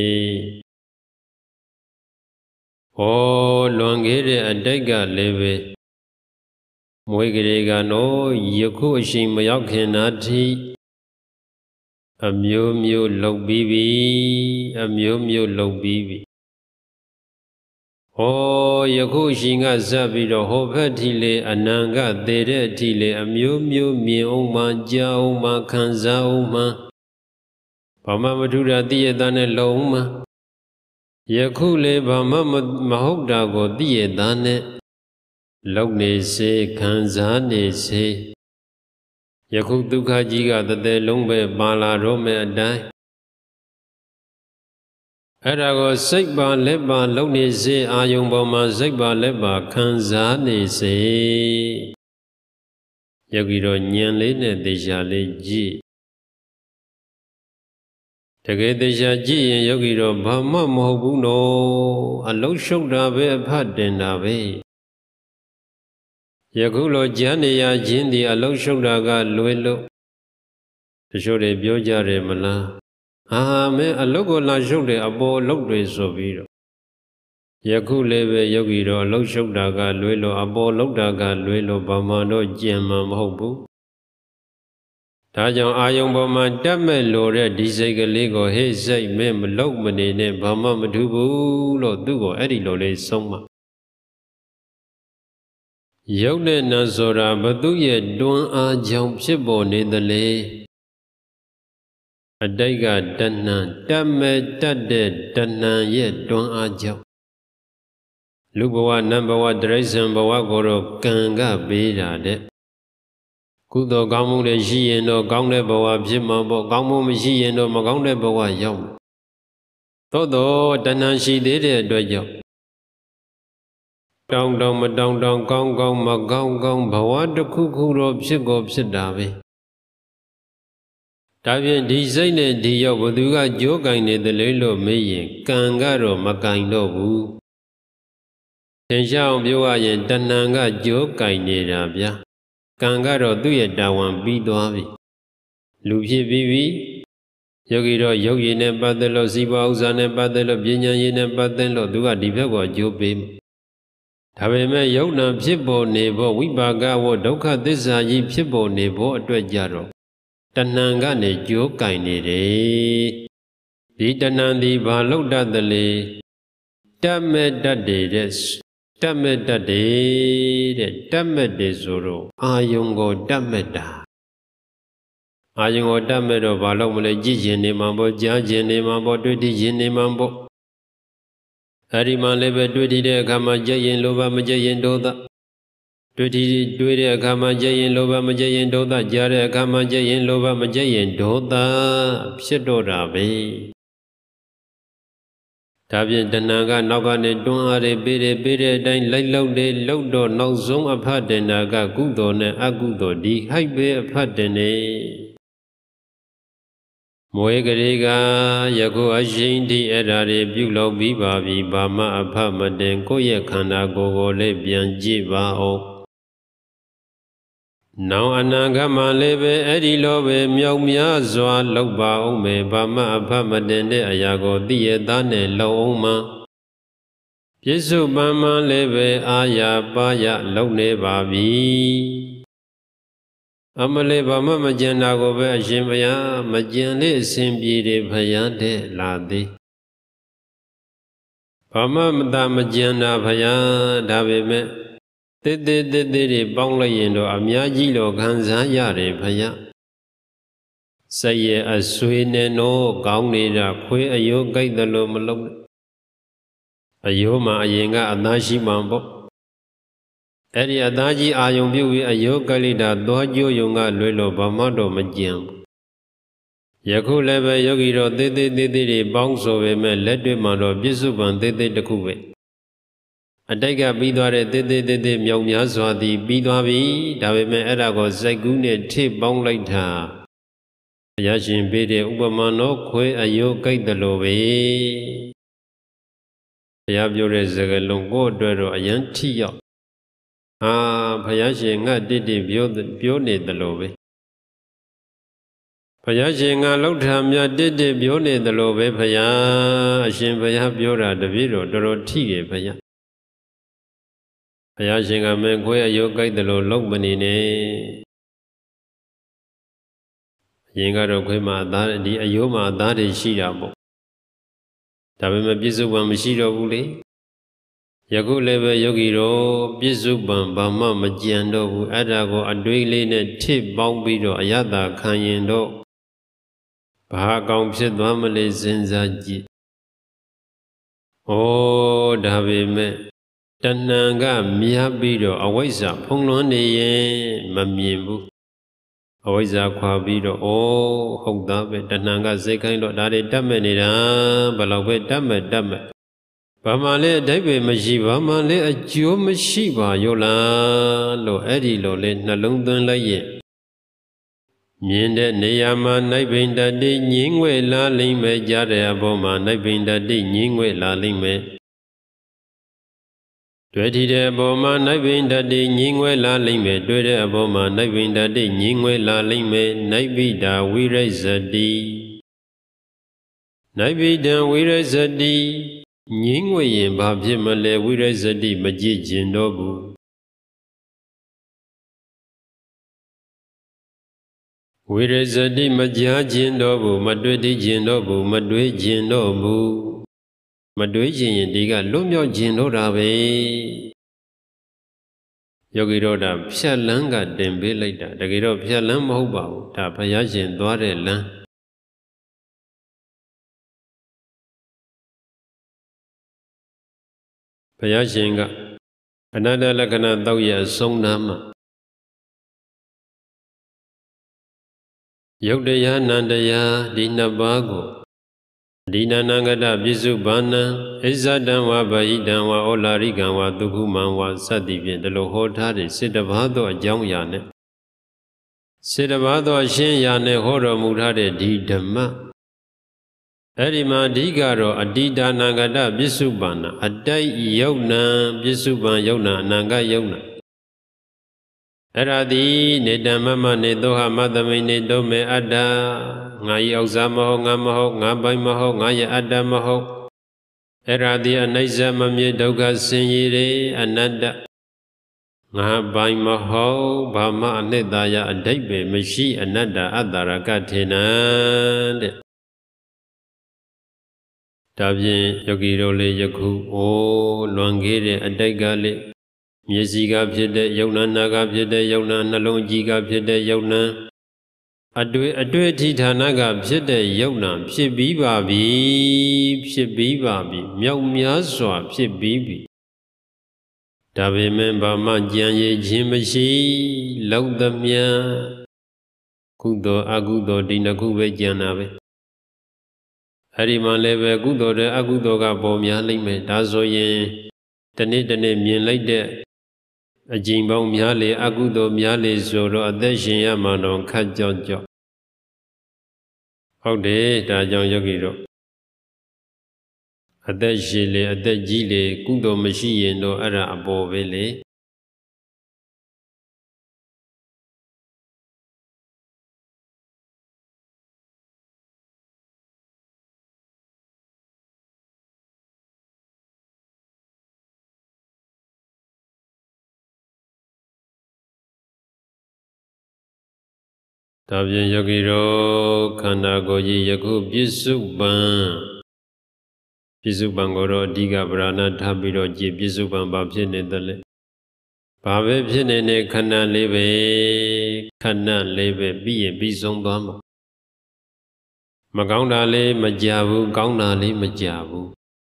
ဟောလွန်ခဲ့တဲ့အတိတ်ကလည်းပဲမွေးကလေးကနော်ယခုအချိန်မရောက်ခင်နာထိအမျိုးမျိုးလှုပ်ပြီးပြီအမျိုးမျိုးလှုပ်ပြီးပြီဟောယခုအချိန်ကစပြီးတော့ဟောဖက်ထီလေအနံကသေတဲ့အထီလေအမျိုးမျိုးမြင်အောင်မှကြားအောင်မှခံစားအောင်မှဘာမှမထူတာသိရတဲ့နဲ့လုံမှယခုလေဘာမှမဟုတ်တာကိုသိရတဲ့နဲ့လောက်နေစေခံစားနေစေယခုဒုက္ခကြီးကတသက်လုံးပဲပါလာတော့မဲ့အတိုင်းအဲ့ဒါကိုစိတ်ပါလက်ပါလုံနေစေအာယုံပေါ်မှာစိတ်ပါလက်ပါခံစားနေစေယောဂီတော့ဉာဏ်လေးနဲ့သိချာလေးကြည့်တကယ်သိချာကြည့်ရင်ယောဂီတော့ဘာမှမဟုတ်ဘူးနော်အလုံးရှုပ်တာပဲအဖတ်တင်တာပဲယခုလိုကြမ်းနေရခြင်းဒီအလုံးရှုပ်တာကလွယ်လို့တချို့တွေပြောကြတယ်မလားမင်းအလုတ်ကိုလာရှုပ်တယ်အပေါ်အလုတ်တွေဆိုပြီးတော့ယခုလည်းပဲယောဂီတော့အလုတ်ရှုပ်တာကလွဲလို့အပေါ်လုတ်တာကလွဲလို့ဘာမှတော့ကြံမှာမဟုတ်ဘူးဒါကြောင့်အာယုံပေါ်မှာတက်မဲ့လို့တဲ့ဒီစိတ်ကလေးကိုဟေ့စိတ်မင်းမလုတ်မနေနဲ့ဘာမှမထူးဘူးလို့သူ့ကိုအဲ့ဒီလိုလေးဆုံးမှာယုတ်နဲ့နာဆိုတာဘသူရဲ့တွန်းအားကြောင့်ဖြစ်ပေါ်နေသလဲအတိတ်ကတဏ္ဍတက်မဲ့တက်တဲ့တဏ္ဍရဲ့တွန်းအားကြောင့်လူဘဝနတ်ဘဝတိရစ္ဆာန်ဘဝကိုတော့ကံကပေးတာတဲ့ကုသိုလ်ကောင်းမှုတွေရှိရင်တော့ကောင်းတဲ့ဘဝဖြစ်မှာပေါ့ကောင်းမှုမရှိရင်တော့မကောင်းတဲ့ဘဝရောက်မှာသို့တော့တဏ္ဍရှိသေးတဲ့အတွက်ကြောင့်တောင်းတောင်းမတောင်းတောင်းကောင်းကောင်းမကောင်းကောင်းဘဝတစ်ခုခုတော့ဖြစ်ကိုဖြစ်တာပဲဒါဖြင့်ဒီစိတ်နဲ့ဒီရောက်ဘသူကကြိုးကင်နေတယ်လေလို့မေးရင်ကံကတော့မကင်တော့ဘူးသင်ရှားအောင်ပြောရရင်တဏ္ဍကကြိုးကင်နေတာဗျာကံကတော့သူ့ရဲ့တာဝန်ပြီးသွားပြီလူဖြစ်ပြီးပြီယောဂီတော့ယုတ်ရည်နဲ့ပတ်သက်လို့စီးပွားဥစ္စာနဲ့ပတ်သက်လို့ပညာရည်နဲ့ပတ်သက်လို့သူကဒီဘက်ကိုကြိုးပေးဒါပေမဲ့ယုတ်နံဖြစ်ပေါ်နေဖို့ဝိပါကဝဒုက္ခသစ္စာကြီးဖြစ်ပေါ်နေဖို့အတွက်ကြတော့တဏ္ဍကနေကြိုးကင်နေတယ်ဒီတဏ္ဍဒီဘာလို့တတ်တယ်လေတတ်မဲ့တတ်တယ်တဲ့တတ်မဲ့တတ်တယ်တဲ့တတ်မဲ့တယ်ဆိုတော့အာယုံကိုတတ်မဲ့တာအာယုံကိုတတ်မဲ့တော့ဘာလို့မလဲကြည့်ခြင်းနေမှာပေါ့ကြားခြင်းနေမှာပေါ့တွေ့ထိခြင်းနေမှာပေါ့အဲဒီမှာလည်းပဲတွေ့ထိတဲ့အခါမှာကြည်ရင်လောဘမကြည်ရင်ဒေါသတွေ့တဲ့အခါမှာကြည်ရင်လောဘမကြည်ရင်ဒေါသကြားတဲ့အခါမှာကြည်ရင်လောဘမကြည်ရင်ဒေါသဖြစ်တော့တာပဲဒါဖြင့်တဏ္ဍကနောက်ကနေတွန်းအားတွေပေးတဲ့အတိုင်းလိုက်လောက်တယ်လောက်တော့နောက်ဆုံးအဖတ်တင်တာကကုသိုလ်နဲ့အကုသိုလ်ဒီဟိုက်ပဲအဖတ်တင်နေမွေကလေးကယခုအရှင်ဒီအဲ့ဓာတွေပြုလုပ်ပြီးပါပြီဘာမှအဖတ်မတင်ကိုယ့်ရဲ့ခန္ဓာကိုယ်ကိုလည်းပြန်ကြည့်ပါအောင်နောင်အနာဂတ်မှာလည်းပဲအဲ့ဒီလိုပဲမြောက်များစွာလောက်ပါအောင်မယ်ဘာမှအဖတ်မတင်တဲ့အရာကိုသိရသားနဲ့လောက်အောင်မှာပြစ္ဆုတ်ပံမှလည်းပဲအာရပါရလုံနေပါပြီအမလေးဘာမှမကြံတာကိုပဲအရှင်ဘုရားမကြံလေးအစဉ်ပြေတယ်ဘုရားတဲ့လာသည်ဘာမှမသာမကြံတာဘုရားဒါပေမဲ့တေးတွေပေါင်းလိုက်ရင်တော့အများကြီးတော့ခံစားရတယ်ဘုရားစိတ်ရဲ့အဆွေနဲ့တော့ကောင်းနေတာခွေးအယိုးကြိုက်တယ်လို့မလုံးအယိုးမှာအရင်ကအသားရှိမှပေါ့အဲ့ဒီအသားကြီးအာယုံပြုတ်ပြီးအယိုးကြိုက်လိုက်တာသွားကြိုးယုံကလွဲလို့ဘာမှတော့မကြံယခုလည်းပဲယောဂီတော့တေးတွေပေါင်းဆိုပေမဲ့လက်တွေ့မှာတော့ပြစ္ဆုတ်ပံတေးတစ်ခုပဲအတိတ်ကပြီးသွားတဲ့တေးမြောက်များစွာသည်ပြီးသွားပြီဒါပေမဲ့အဲ့ဒါကိုစိုက်ကူးနဲ့ထိပေါင်းလိုက်တာဘုရားရှင်ပေးတဲ့ဥပမာတော့ခွေးအယိုးကြိုက်တယ်လို့ပဲဘုရားပြောတဲ့စကားလုံးကိုအတွက်တော့အယံထိရောက်ဘုရားရှင်ငါတိပြောနေတယ်လို့ပဲဘုရားရှင်ငါလှုပ်ထာမြတ်တိပြောနေတယ်လို့ပဲဘုရားအရှင်ဘုရားပြောတာတပည့်တော်တော်ထိတယ်ဘုရားဘုရားရှင်ကမင်းခွေးအယိုးကြိုက်တယ်လို့လုံမနေနဲ့အရင်ကတော့ခွေးမှာအသားဒီအယိုးမှာအသားတွေရှိတာပေါ့ဒါပေမဲ့ပြစ္ဆုတ်ပံမရှိတော့ဘူးလေယခုလည်းပဲယောဂီတော်ပြစ္ဆုတ်ပံဘာမှမကြံတော့ဘူးအဲ့ဒါကိုအတွေးလေးနဲ့ထိပေါင်းပြီးတော့အယတ္တခံရင်တော့ဘာအကောင်ဖြစ်သွားမလဲစဉ်းစားကြည့်ဒါပေမဲ့တဏ္ဍမြားပြီးတော့အဝိဇ္ဇာဖုံးလွှမ်းနေရင်မမြင်ဘူးအဝိဇ္ဇာခွာပြီးတော့ဩဟုတ်သားပဲတဏ္ဍစိတ်ခိုင်းတော့ဒါတွေတတ်မဲ့နေတာဘယ်လောက်ပဲတတ်မဲ့ဘာမှလည်းအဓိပ္ပာယ်မရှိဘာမှလည်းအကျိုးမရှိပါရောလားလို့အဲ့ဒီလိုလေးနှလုံးသွင်းလိုက်ရင်မြင်တဲ့နေရာမှာနိုင်ပိန်တတိညင်းငွေလာလိမ့်မယ်ကြားတဲ့အပေါ်မှာနိုင်ပိန်တတိညင်းငွေလာလိမ့်မယ်တွေ့ထီတဲ့အပေါ်မှာနိုင်ပိန်တတိညင်းငွေလာလိမ့်မယ်တွေ့တဲ့အပေါ်မှာနိုင်ပိန်တတိညင်းငွေလာလိမ့်မယ်နိုင်ပိတာဝိရိဇတိနိုင်ပိတံဝိရိဇတိညင်းငွေရင်ဘာဖြစ်မလဲဝိရိဇတိမကြည့်ကျင်တော့ဘူးဝိရိဇတိမကြားခြင်းတော့ဘူးမတွေ့သိခြင်းတော့ဘူးမတွေးခြင်းတော့ဘူးမတွေးခြင်းရင်ဒီကလွတ်မြောက်ခြင်းတော့တာပဲယောဂီတော်ဒါဖြတ်လန်းကတင်ပေးလိုက်တာတကယ်တော့ဖြတ်လန်းမဟုတ်ပါဘူးဒါဘုရားရှင်သွားတဲ့လမ်းဘုရားရှင်ကအနတ္တလက္ခဏာတောက်ရအဆုံးနာမှာယုတ်တရားနန္တရားဒီနှစ်ပါးကိုဒီနာနာဂတပြစ္စုဘာနံဣဇဒံဝဗဟိတံဝဩလာရိကံဝဒုက္ခမံဝစသည်ဖြင့်ဒီလိုဟောထားတဲ့စေတပါးသောအကြောင်းအရာနဲ့စေတပါးသောအရှင်းအရာနဲ့ဟောတော်မူထားတဲ့ဒီဓမ္မအဲ့ဒီမှာအဓိကတော့အတ္တိဒါနာဂတပြစ္စုဘာနအတိုက်ယုတ်နံပြစ္စုပန်ယုတ်နံအနန္တယုတ်နံအဲ့ဒါသည်နေတမမနေသောဟမသမိန်နေတောမေအတ္တငါဤဥစ္စာမဟုတ်ငါမဟုတ်ငါပိုင်မဟုတ်ငါရဲ့အတ္တမဟုတ်အဲ့ဒါသည်အနိစ္စမမြဲဒုက္ခဆင်းရဲအနတ္တငါပိုင်မဟုတ်ဘာမှအနှစ်သာရအဓိပ္ပာယ်မရှိအနတ္တအတ္တရကထေနံတဲ့ဒါဖြင့်ယောဂီတို့လေးယခုလွန်ခဲ့တဲ့အတိတ်ကလေးမျက်စိကဖြစ်တဲ့ယုံနာနာကဖြစ်တဲ့ယုံနာနှလုံးကြီးကဖြစ်တဲ့ယုံနာအတွေ့အထိဌာနကဖြစ်တဲ့ယုံနာဖြစ်ပြီးပါပြီဖြစ်ပြီးပါပြီမြောက်များစွာဖြစ်ပြီးပြီဒါပေမဲ့ဘာမှကြံရည်ခြင်းမရှိလောက်သမျှကုသိုလ်အကုသိုလ်ဒီနှစ်ခုပဲကြံတာပဲအဲ့ဒီမှာလည်းပဲကုသိုလ်တဲ့အကုသိုလ်ကပေါ်များလိမ့်မယ်ဒါဆိုရင်တနေ့မြင်လိုက်တဲ့အကျင့်ပေါင်းများလေအကုသိုလ်များလေဆိုတော့အသက်ရှင်ရမှတော့ခက်ကြော့ဟုတ်တယ်ဒါကြောင့်ယောဂီတို့အသက်ရှင်လေအသက်ကြီးလေကုသိုလ်မရှိရင်တော့အဲ့ဒါအပေါ်ပဲလေဒါဖြင့်ယောဂီတို့ခန္ဓာကိုယ်ကြီးယခုပြစ္စုပန်ကိုတော့အဓိကဗရဏထားပြီးတော့ကြည်ပြစ္စုပန်ဘာဖြစ်နေတယ်လဲဘာပဲဖြစ်နေခဏလေးပဲပြီးရင်ပြီးဆုံးသွားမှာမကောင်းတာလေးမကြဘူးကောင်းတာလေးမကြဘူး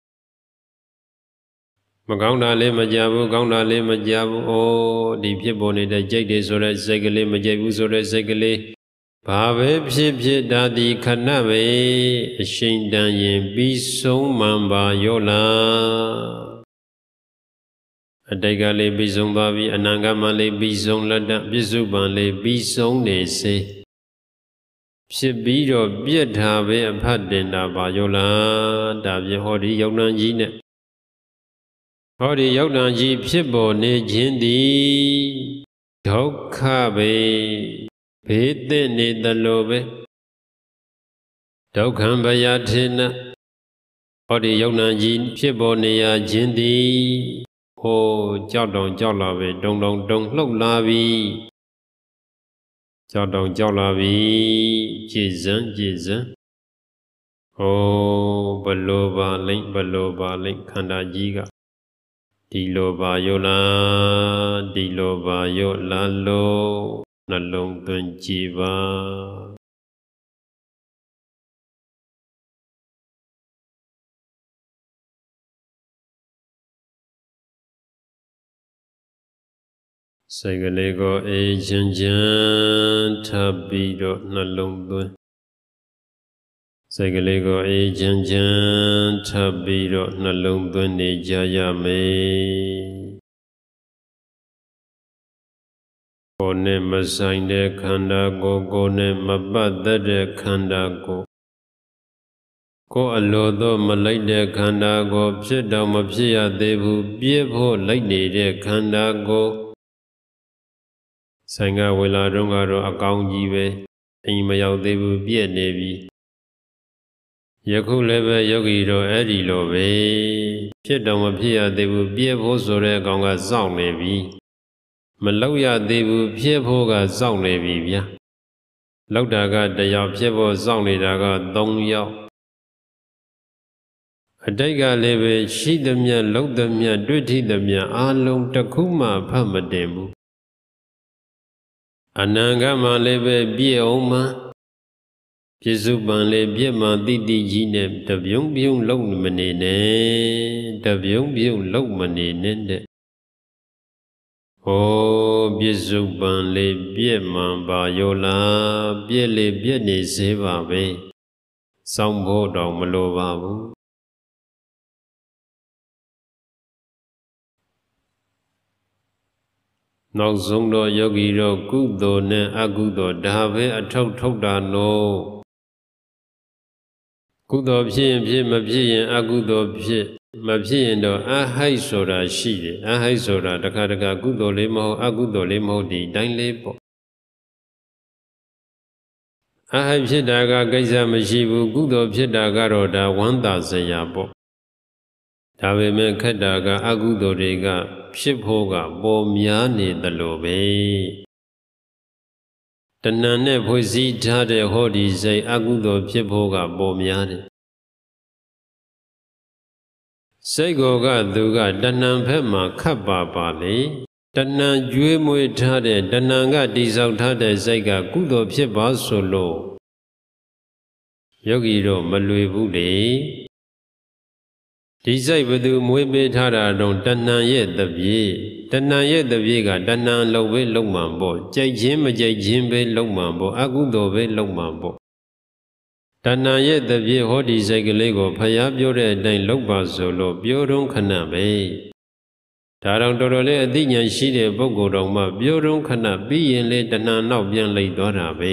မကောင်းတာလေးမကြဘူးကောင်းတာလေးမကြဘူးဒီဖြစ်ပေါ်နေတဲ့ကြိတ်တွေဆိုတဲ့စိတ်ကလေးမကြိတ်ဘူးဆိုတဲ့စိတ်ကလေးဘာပဲဖြစ်ဒါသည်ခဏပဲအရှိန်တန်ရင်ပြီးဆုံးမှန်ပါရောလားအတိတ်ကလေးပြီးဆုံးသွားပြီအနာဂတ်မှလေးပြီးဆုံးလက်တပြစ္စုပန်လေးပြီးဆုံးနေစေဖြစ်ပြီးတော့ပြည့်ထားပဲအဖတ်တင်တာပါရောလားဒါပြင်ဟောဒီယုံနာကြီးနဲ့ဟောဒီယုံနာကြီးဖြစ်ပေါ်နေခြင်းသည်ဒုက္ခပဲဘေးသင့်နေသလိုပဲဒုက္ခံဘယထေနဟောဒီယုံနာကြီးဖြစ်ပေါ်နေရခြင်းသည်ကြောက်လာပဲတုံလှုပ်လာပြီကြောက်လာပြီကြည်စံဘလိုပါလိမ့်ခန္ဓာကြီးကဒီလိုပါရောလားဒီလိုပါရောလားလို့နှလုံးသွင်းကြည်ပါစိတ်ကလေးကိုအေးချမ်းချမ်းထားပြီးတော့နှလုံးသွင်းစိတ်ကလေးကိုအေးချမ်းချမ်းထားပြီးတော့နှလုံးသွင်းနေကြရမယ်ကိုယ်နဲ့မဆိုင်တဲ့ခန္ဓာကိုယ်နဲ့မပတ်သက်တဲ့ခန္ဓာကိုယ်အလိုသောမလိုက်တဲ့ခန္ဓာကိုယ်ဖြစ်တော့မဖြစ်ရသေးဘူးပြည့်ဖို့လိုက်နေတဲ့ခန္ဓာကိုယ်ဆိုင်ကဝေလာတော့ကတော့အကောင်းကြီးပဲအိမ်မရောက်သေးဘူးပြည့်နေပြီယခုလည်းပဲယောဂီတို့အဲ့ဒီလိုပဲဖြစ်တော့မဖြစ်ရသေးဘူးပြည့်ဖို့ဆိုတဲ့အကောင်ကစောင့်နေပြီမလောက်ရသေးဘူးဖြစ်ဖို့ကစောင့်နေပြီဗျာလောက်တာက1ယောက်ဖြစ်ဖို့စောင့်နေတာက3ယောက်အတိတ်ကလည်းပဲရှိသမျှလောက်သမျှတွေ့ထိသမျှအာလုံးတစ်ခုမှဖတ်မတင်ဘူးအနန္တမှာလည်းပဲပြည့်အောင်မှပြစ္စုပန်လေးပြည့်မှတိတိကြီးနဲ့တပြုံးပြုံးလုံးမနေနဲ့တပြုံးပြုံးလုံးမနေနဲ့တဲ့ဟောပြစ္စုပန်လေးပြည့်မှန်ပါရောလားပြည့်လေးပြည့်နေစေပါပဲစောင့်ဖို့တော့မလိုပါဘူးနောက်ဆုံးတော့ယောဂီတို့ကုသိုလ်နဲ့အကုသိုလ်ဒါပဲအထောက်ထုတ်တာလို့ကုသိုလ်ဖြစ်ရင်ဖြစ်မဖြစ်ရင်အကုသိုလ်ဖြစ်မဖြစ်ရင်တော့အဟိုက်ဆိုတာရှိတယ်အဟိုက်ဆိုတာတခါတခါကုသိုလ်လေးမဟုတ်အကုသိုလ်လေးမဟုတ်ဒီတိုင်းလေးပေါ့အဟိုက်ဖြစ်တာကကိစ္စမရှိဘူးကုသိုလ်ဖြစ်တာကတော့ဒါဝမ်းသာစရာပေါ့ဒါပေမဲ့ခက်တာကအကုသိုလ်တွေကဖြစ်ဖို့ကပေါ်များနေသလိုပဲတဏှာနဲ့ဖွဲ့စည်းထားတဲ့ဟောဒီစိတ်အကုသိုလ်ဖြစ်ဖို့ကပေါ်များတယ်စိတ်ကိုကသူကတဏှာဘက်မှာခတ်ပါလေတဏှာကျွေးမွေးထားတဲ့တဏှာကတိဆောက်ထားတဲ့စိတ်ကကုသိုလ်ဖြစ်ပါဆိုလို့ယောဂီတို့မလွယ်ဘူးလေဒီစိတ်ဘသူမွေးပေးထားတာတော့တဏှာရဲ့တပြေတဏှာရဲ့တပြေကတဏှာလုံးပဲလုံးမှန်ပေါ့ကြိုက်ခြင်းမကြိုက်ခြင်းပဲလုံးမှန်ပေါ့အကုသိုလ်ပဲလုံးမှန်ပေါ့တဏှာရဲ့တပြေဟောဒီစိတ်ကလေးကိုဖျားပြောတဲ့အတိုင်းလုံးပါဆိုလို့ပြောတုံးခဏပဲဒါတော့တော်တော်လေးအသိဉာဏ်ရှိတဲ့ပုဂ္ဂိုလ်တော်မှပြောတုံးခဏပြီးရင်လေတဏှာနောက်ပြန်လိုက်သွားတာပဲ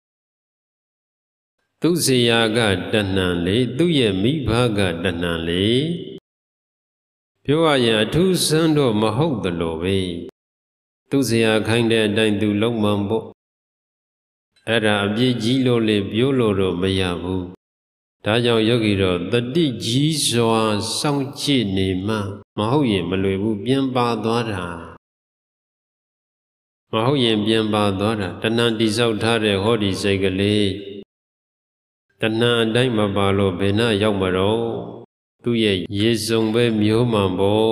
သူဇေယကတဏှာလေသူ့ရဲ့မိဘကတဏှာလေပြောရရင်အထူးဆန်းတော့မဟုတ်သလိုပဲသူဇေယခိုင်းတဲ့အတိုင်းသူလုံးမှန်ဖို့အဲ့ဒါအပြည့်ကြီးလို့လေပြောလို့တော့မရဘူးဒါကြောင့်ယောဂီတော့တတိကြီးစွာစောင့်ကြည့်နေမှမဟုတ်ရင်မလွယ်ဘူးပြန်ပါသွားတာမဟုတ်ရင်ပြန်ပါသွားတာတဏှာတိဆောက်ထားတဲ့ဟောဒီစိတ်ကလေးတဏှာအတိုင်းမပါလို့ဘယ်နှရောက်မတော့သူ့ရဲ့ရေစုံပဲမျိုးမှန်ပေါ့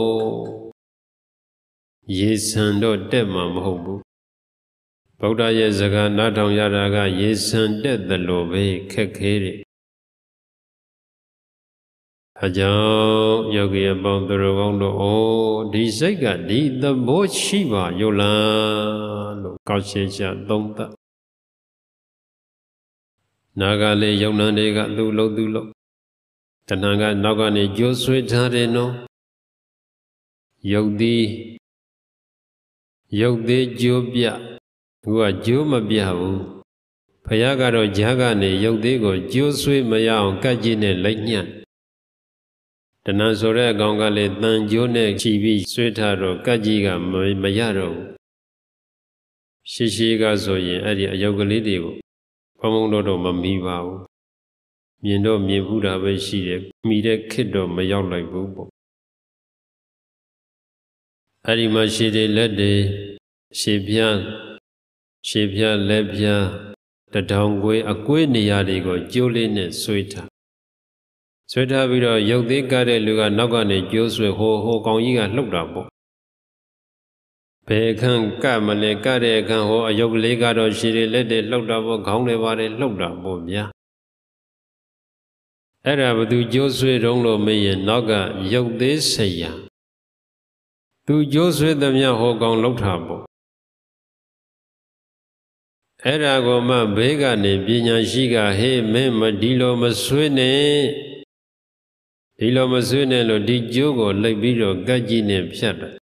ရေဆန်တော့တက်မှာမဟုတ်ဘူးဗုဒ္ဓရဲ့စကားနားထောင်ရတာကရေဆန်တက်တယ်လို့ပဲခက်ခဲတယ်အကြောင်းယောဂီအပေါင်းသူတော်ကောင်းတို့ဒီစိတ်ကဒီသဘောရှိပါရောလားလို့ကောက်ရှင်းချသုံးသပ်နာကလေးယုံနာတွေကသူ့လို့တဏှာကနောက်ကနေကြိုးဆွဲထားတယ်နော်ယုတ်သေးကြိုးပြသူကကြိုးမပြဘူးဘုရားကတော့ဈာကနေယုတ်သေးကိုကြိုးဆွဲမရအောင်ကတ်ကြီးနဲ့လိုက်ညှက်တဏှာဆိုတဲ့အကောင်ကလည်းတန်ကြိုးနဲ့ချီပြီးဆွဲထားတော့ကတ်ကြီးကမရတော့ဘူးရှိကဆိုရင်အဲ့ဒီအယုတ်ကလေးတွေကိုဘုံတော့မမီပါဘူးမြင်တော့မြင်ဘူးတာပဲရှိတယ်မိတဲ့ခစ်တော့မရောက်လိုက်ဘူးပေါ့အဲ့ဒီမှာရှည်တယ်လက်တွေရှည်ပြားလက်ပြားတထောင်ခွေအကွေးနေရာတွေကိုကျိုးလေးနဲ့ဆွဲထားပြီးတော့ရုပ်သေးကတဲ့လူကနောက်ကနေကျိုးဆွဲဟိုကောင်ကြီးကလှုပ်တာပေါ့ဘယ်ခန့်ကမလဲကတဲ့အခန့်ဟောအယုတ်ကလေးကတော့ရှည်တယ်လက်တွေလှုပ်တာပေါ့ခေါင်းတွေပါတယ်လှုပ်တာပေါ့ဗျာအဲ့ဒါဘသူကျိုးဆွဲတုံးလို့မေးရင်နောက်ကရုပ်သေးဆရာသူကျိုးဆွဲသမျှဟောကောင်လှုပ်တာပေါ့အဲ့ဒါကိုမှဘေးကနေပညာရှိကဟေးမင်းမဒီလိုမဆွေးနဲ့ဒီလိုမဆွေးနဲ့လို့ဒီကျိုးကိုလိုက်ပြီးတော့ကတ်ကြီးနဲ့ဖြတ်တယ်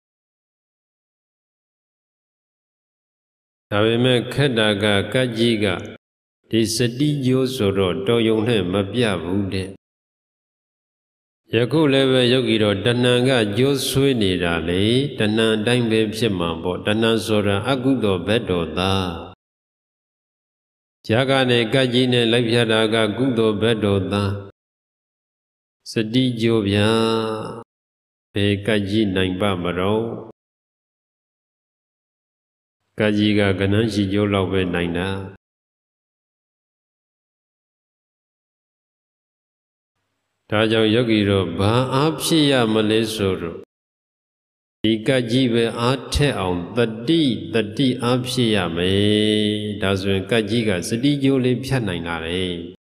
ဒါပေမဲ့ခက်တာကကတ်ကြီးကဒီစတိကျိုးဆိုတော့တော်ယုံနဲ့မပြဘူးတဲ့ယခုလည်းပဲယောဂီတော်တဏ္ဍကကျိုးဆွေးနေတာလေတဏ္ဍအတိုင်းပဲဖြစ်မှာပေါ့တဏ္ဍဆိုတာအကုသိုလ်ဘက်တော်သားဇာကနေကတ်ကြီးနဲ့လိုက်ဖြတ်တာကကုသိုလ်ဘက်တော်သားစတိကျိုးဗျာဘေကတ်ကြီးနိုင်ပါမတော့ကတ်ကြီးကကနန်းရှိကျိုးလောက်ပဲနိုင်တာဒါကြောင့်ယောဂီတို့ဘာအားဖြစ်ရမလဲဆိုတော့ဒီကတ်ကြီးပဲအားထက်အောင်တတိအားဖြစ်ရမယ်ဒါဆိုရင်ကတ်ကြီးကစတိကျိုးလေးဖြတ်နိုင်တာလေ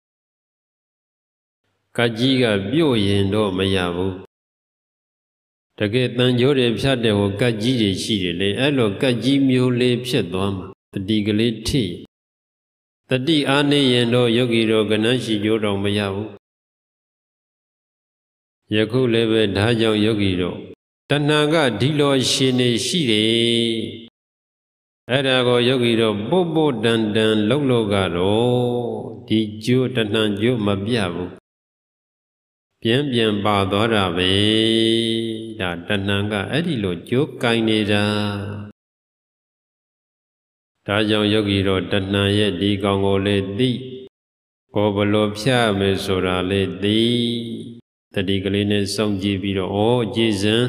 ကတ်ကြီးကပြုတ်ရင်တော့မရဘူးတကယ်တန်ကြိုးတွေဖြတ်တဲ့ဟိုကတ်ကြီးတွေရှိတယ်လေအဲ့လိုကတ်ကြီးမျိုးလေးဖြစ်သွားမှာတတိကလေးထိတတိအားနေရင်တော့ယောဂီတို့ကနန်းရှိကျိုးတော်မရဘူးယခုလည်းပဲဒါကြောင့်ယောဂီတို့တဏ္ဍာကဒီလိုရှင်နေရှိတယ်အဲ့ဒါကိုယောဂီတို့ပို့ပို့တန်လှုပ်လို့ကတော့ဒီကျိုးတဏ္ဍာကျိုးမပြဘူးပြန်ပါသွားတာပဲဒါတဏ္ဍာကအဲ့ဒီလိုကျိုးကင်နေတာဒါကြောင့်ယောဂီတို့တဏ္ဍာရဲ့ဒီကောင်ကိုလေသိကိုဘလို့ဖြတ်မယ်ဆိုတာလေသိတတိကလေးနဲ့စောင့်ကြည့်ပြီးတော့ဩကြည်စံ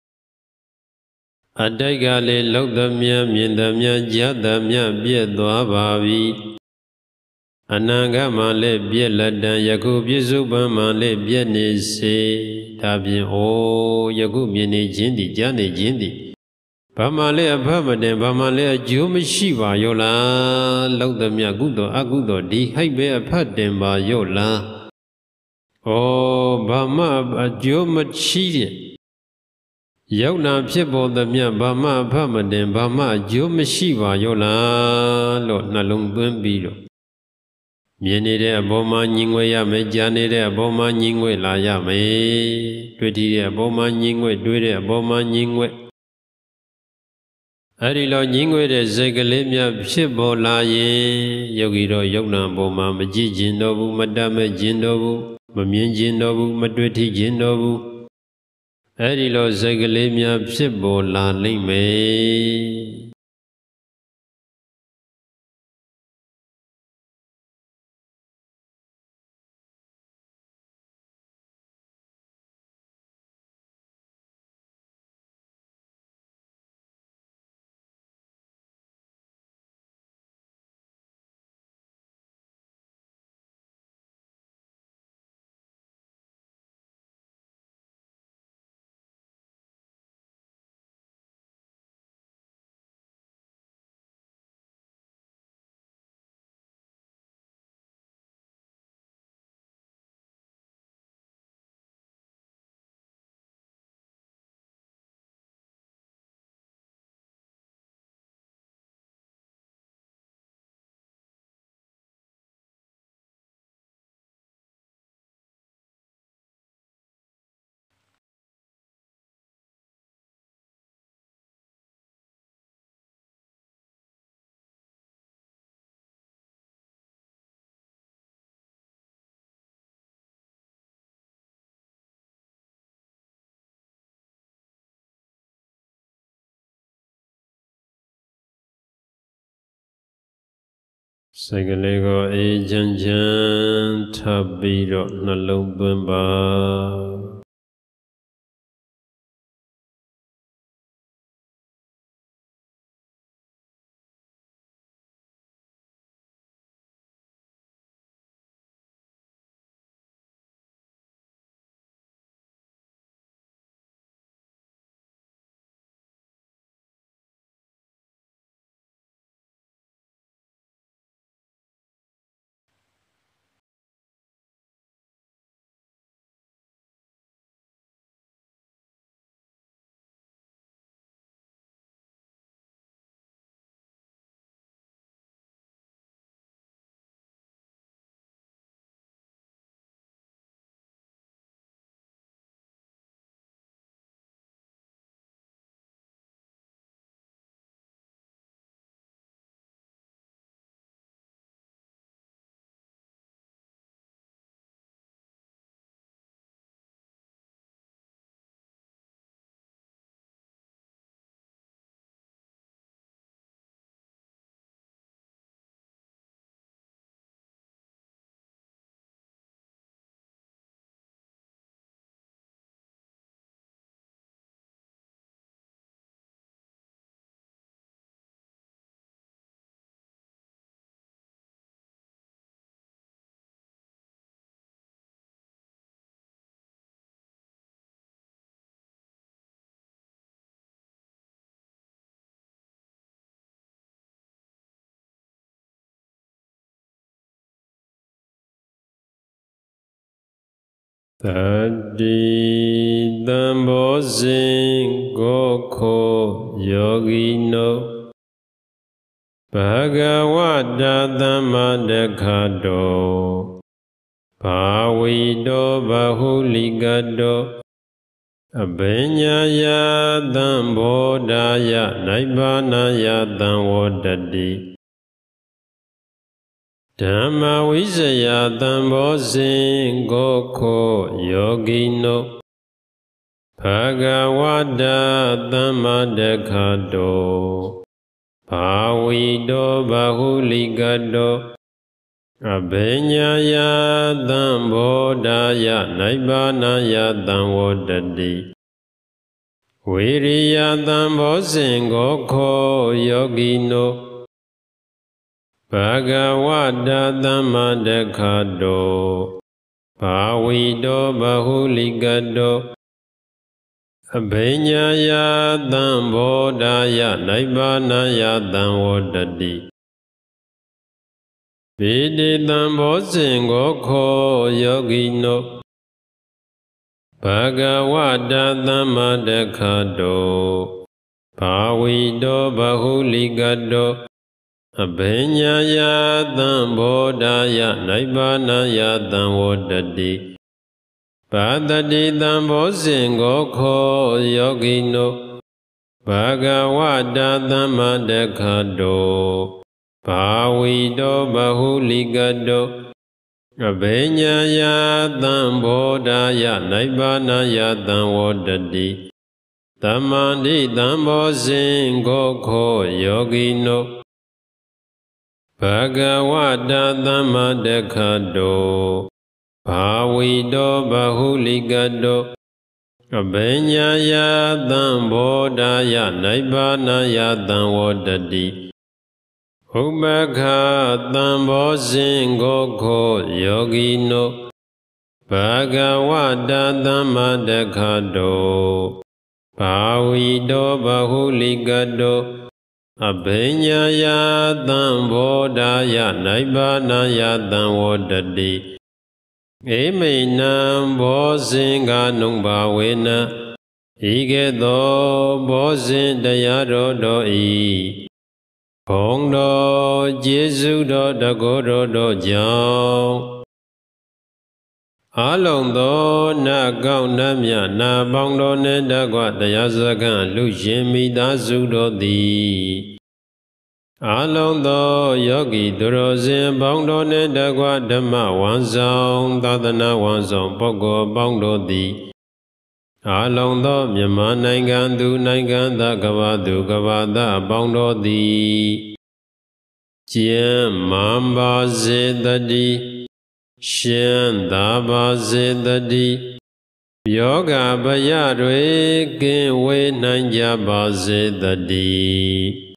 အတိုက်ကလေးလောက်သမျှမြင်သမျှကြားသမျှပြည့်သွားပါပြီအနာဂတ်မှာလည်းပြည့်လက်တံယခုပြစ္ဆုတ်ပံမှာလည်းပြည့်နေစေဒါဖြင့်ယခုမြင်နေခြင်းသည်ကြားနေခြင်းသည်ဘာမှလည်းအဖတ်မတင်ဘာမှလည်းအကျိုးမရှိပါရောလားလောက်သမျှကုသိုလ်အကုသိုလ်ဒီဟိုက်ပဲအဖတ်တင်ပါရောလားဘာမှအကျိုးမရှိတဲ့ရောက်နာဖြစ်ပေါ်သမျှဘာမှအဖတ်မတင်ဘာမှအကျိုးမရှိပါရောလားလို့နှလုံးသွင်းပြီးတော့မြင်နေတဲ့အပေါ်မှာညင်ငွေရမယ်ကြားနေတဲ့အပေါ်မှာညင်ငွေလာရမယ်တွေ့ထိတဲ့အပေါ်မှာညင်ငွေတွေ့တဲ့အပေါ်မှာညင်ငွေအဲ့ဒီလိုညင်ငွေတဲ့စိတ်ကလေးများဖြစ်ပေါ်လာရင်ယောဂီတို့ယုံနာပေါ်မှာမကြည့်ခြင်းတော့ဘူးမတတ်မဲ့ခြင်းတော့ဘူးမမြင်ခြင်းတော့ဘူးမတွေ့ထိခြင်းတော့ဘူးအဲ့ဒီလိုစိတ်ကလေးများဖြစ်ပေါ်လာလိမ့်မယ်စိတ်ကလေးကိုအေးချမ်းချမ်းထပ်ပြီးတော့နှလုံးသွင်းပါ Tati Tambo Sin Gokho Yogino Bhagavata Dhammadekado Bhavido Bahuligado Abhinyaya Dambodaya Naibanaya Dhamvodadi Dhamma Visaya Dambosin Gokho Yogino Bhagavata Dhammadekado Bhavido Bahuligado Abhinyaya Dambodaya Naibanaya Dhamvodadi Viriya Dambosin Gokho Yogino Bhagavata Dhammadekado Bhavido Bahuligado Abhinyaya Dambodaya Naibanaya Dhamvodadi Vidi Dambosin Gokho Yogino Bhagavata Dhammadekado Bhavido Bahuligado Abhinyaya Dambodaya Naibanaya Dhamvodadi Bhadadi Dambosin Gokho Yogino Bhagavata Dhammadekado Bhavido Bahuligado Abhinyaya Dambodaya Naibanaya Dhamvodadi Dhammadi Dambosin Gokho Yogino Bhagavata Dhammadekado Bhavido Bahuligado Abhinyaya Dambodaya Naibanaya Dhamvodadi Ubhakha Dambosin Gokho Yogino Bhagavata Dhammadekado Bhavido Bahuligado Abhinyaya Dambodaya Naibanaya Dhamvodadi Eminam Bosin Ganung Bhavena Igedo Bosin Dayarodo I Phongdo Jesudo Dagodo Jao Alongdo Na Gao Namya Na Bongdo Nedagwa Dayasagan Lushin Midasudo Di Alongdo Yogi Durozin Bongdo Nedagwa Dhamma Wansong Tadana Wansong Pogo Bongdo Di Alongdo Myanmar Nangan Du Nangan Da Gavadu Gavada Bongdo Di Jien Mamba Zedadi Shen Daba Zedadi Yoga Bayadwe Kinwe Nanja Bazedadi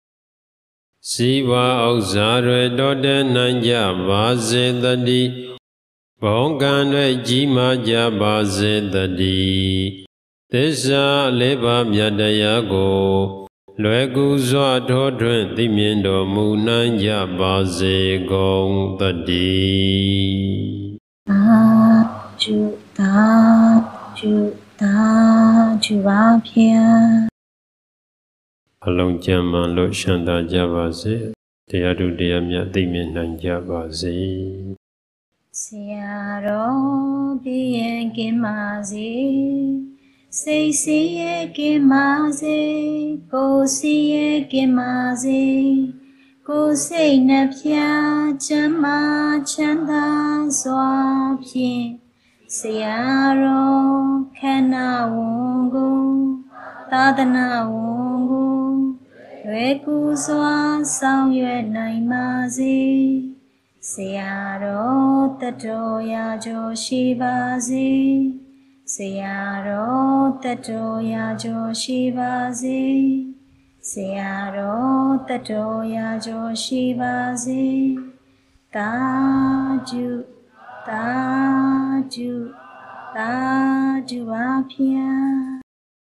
Siva Auzarwe Dode Nanja Bazedadi Bongkanwe Jima Jabazedadi Tessa Leba Myadayago Lwegu Zwa Dodwen Dimiendo Munanja Bazegong Tadi Ju Vapya Along Jaman Lo Shanta Jabase Teyadu Deyamya Dimin Jabase Siaro Biye Gimazi Say Siye Gimazi Go Siye Gimazi Go Say Napya Chama Chanda Swapye Siaro Kana Wungu Tadana Wungu Reku Swa Sao Yue Naimazi Siaro Tato Yajo Shivazi Siaro Tato Yajo Shivazi Siaro Tato Yajo Shivazi Taju Vapya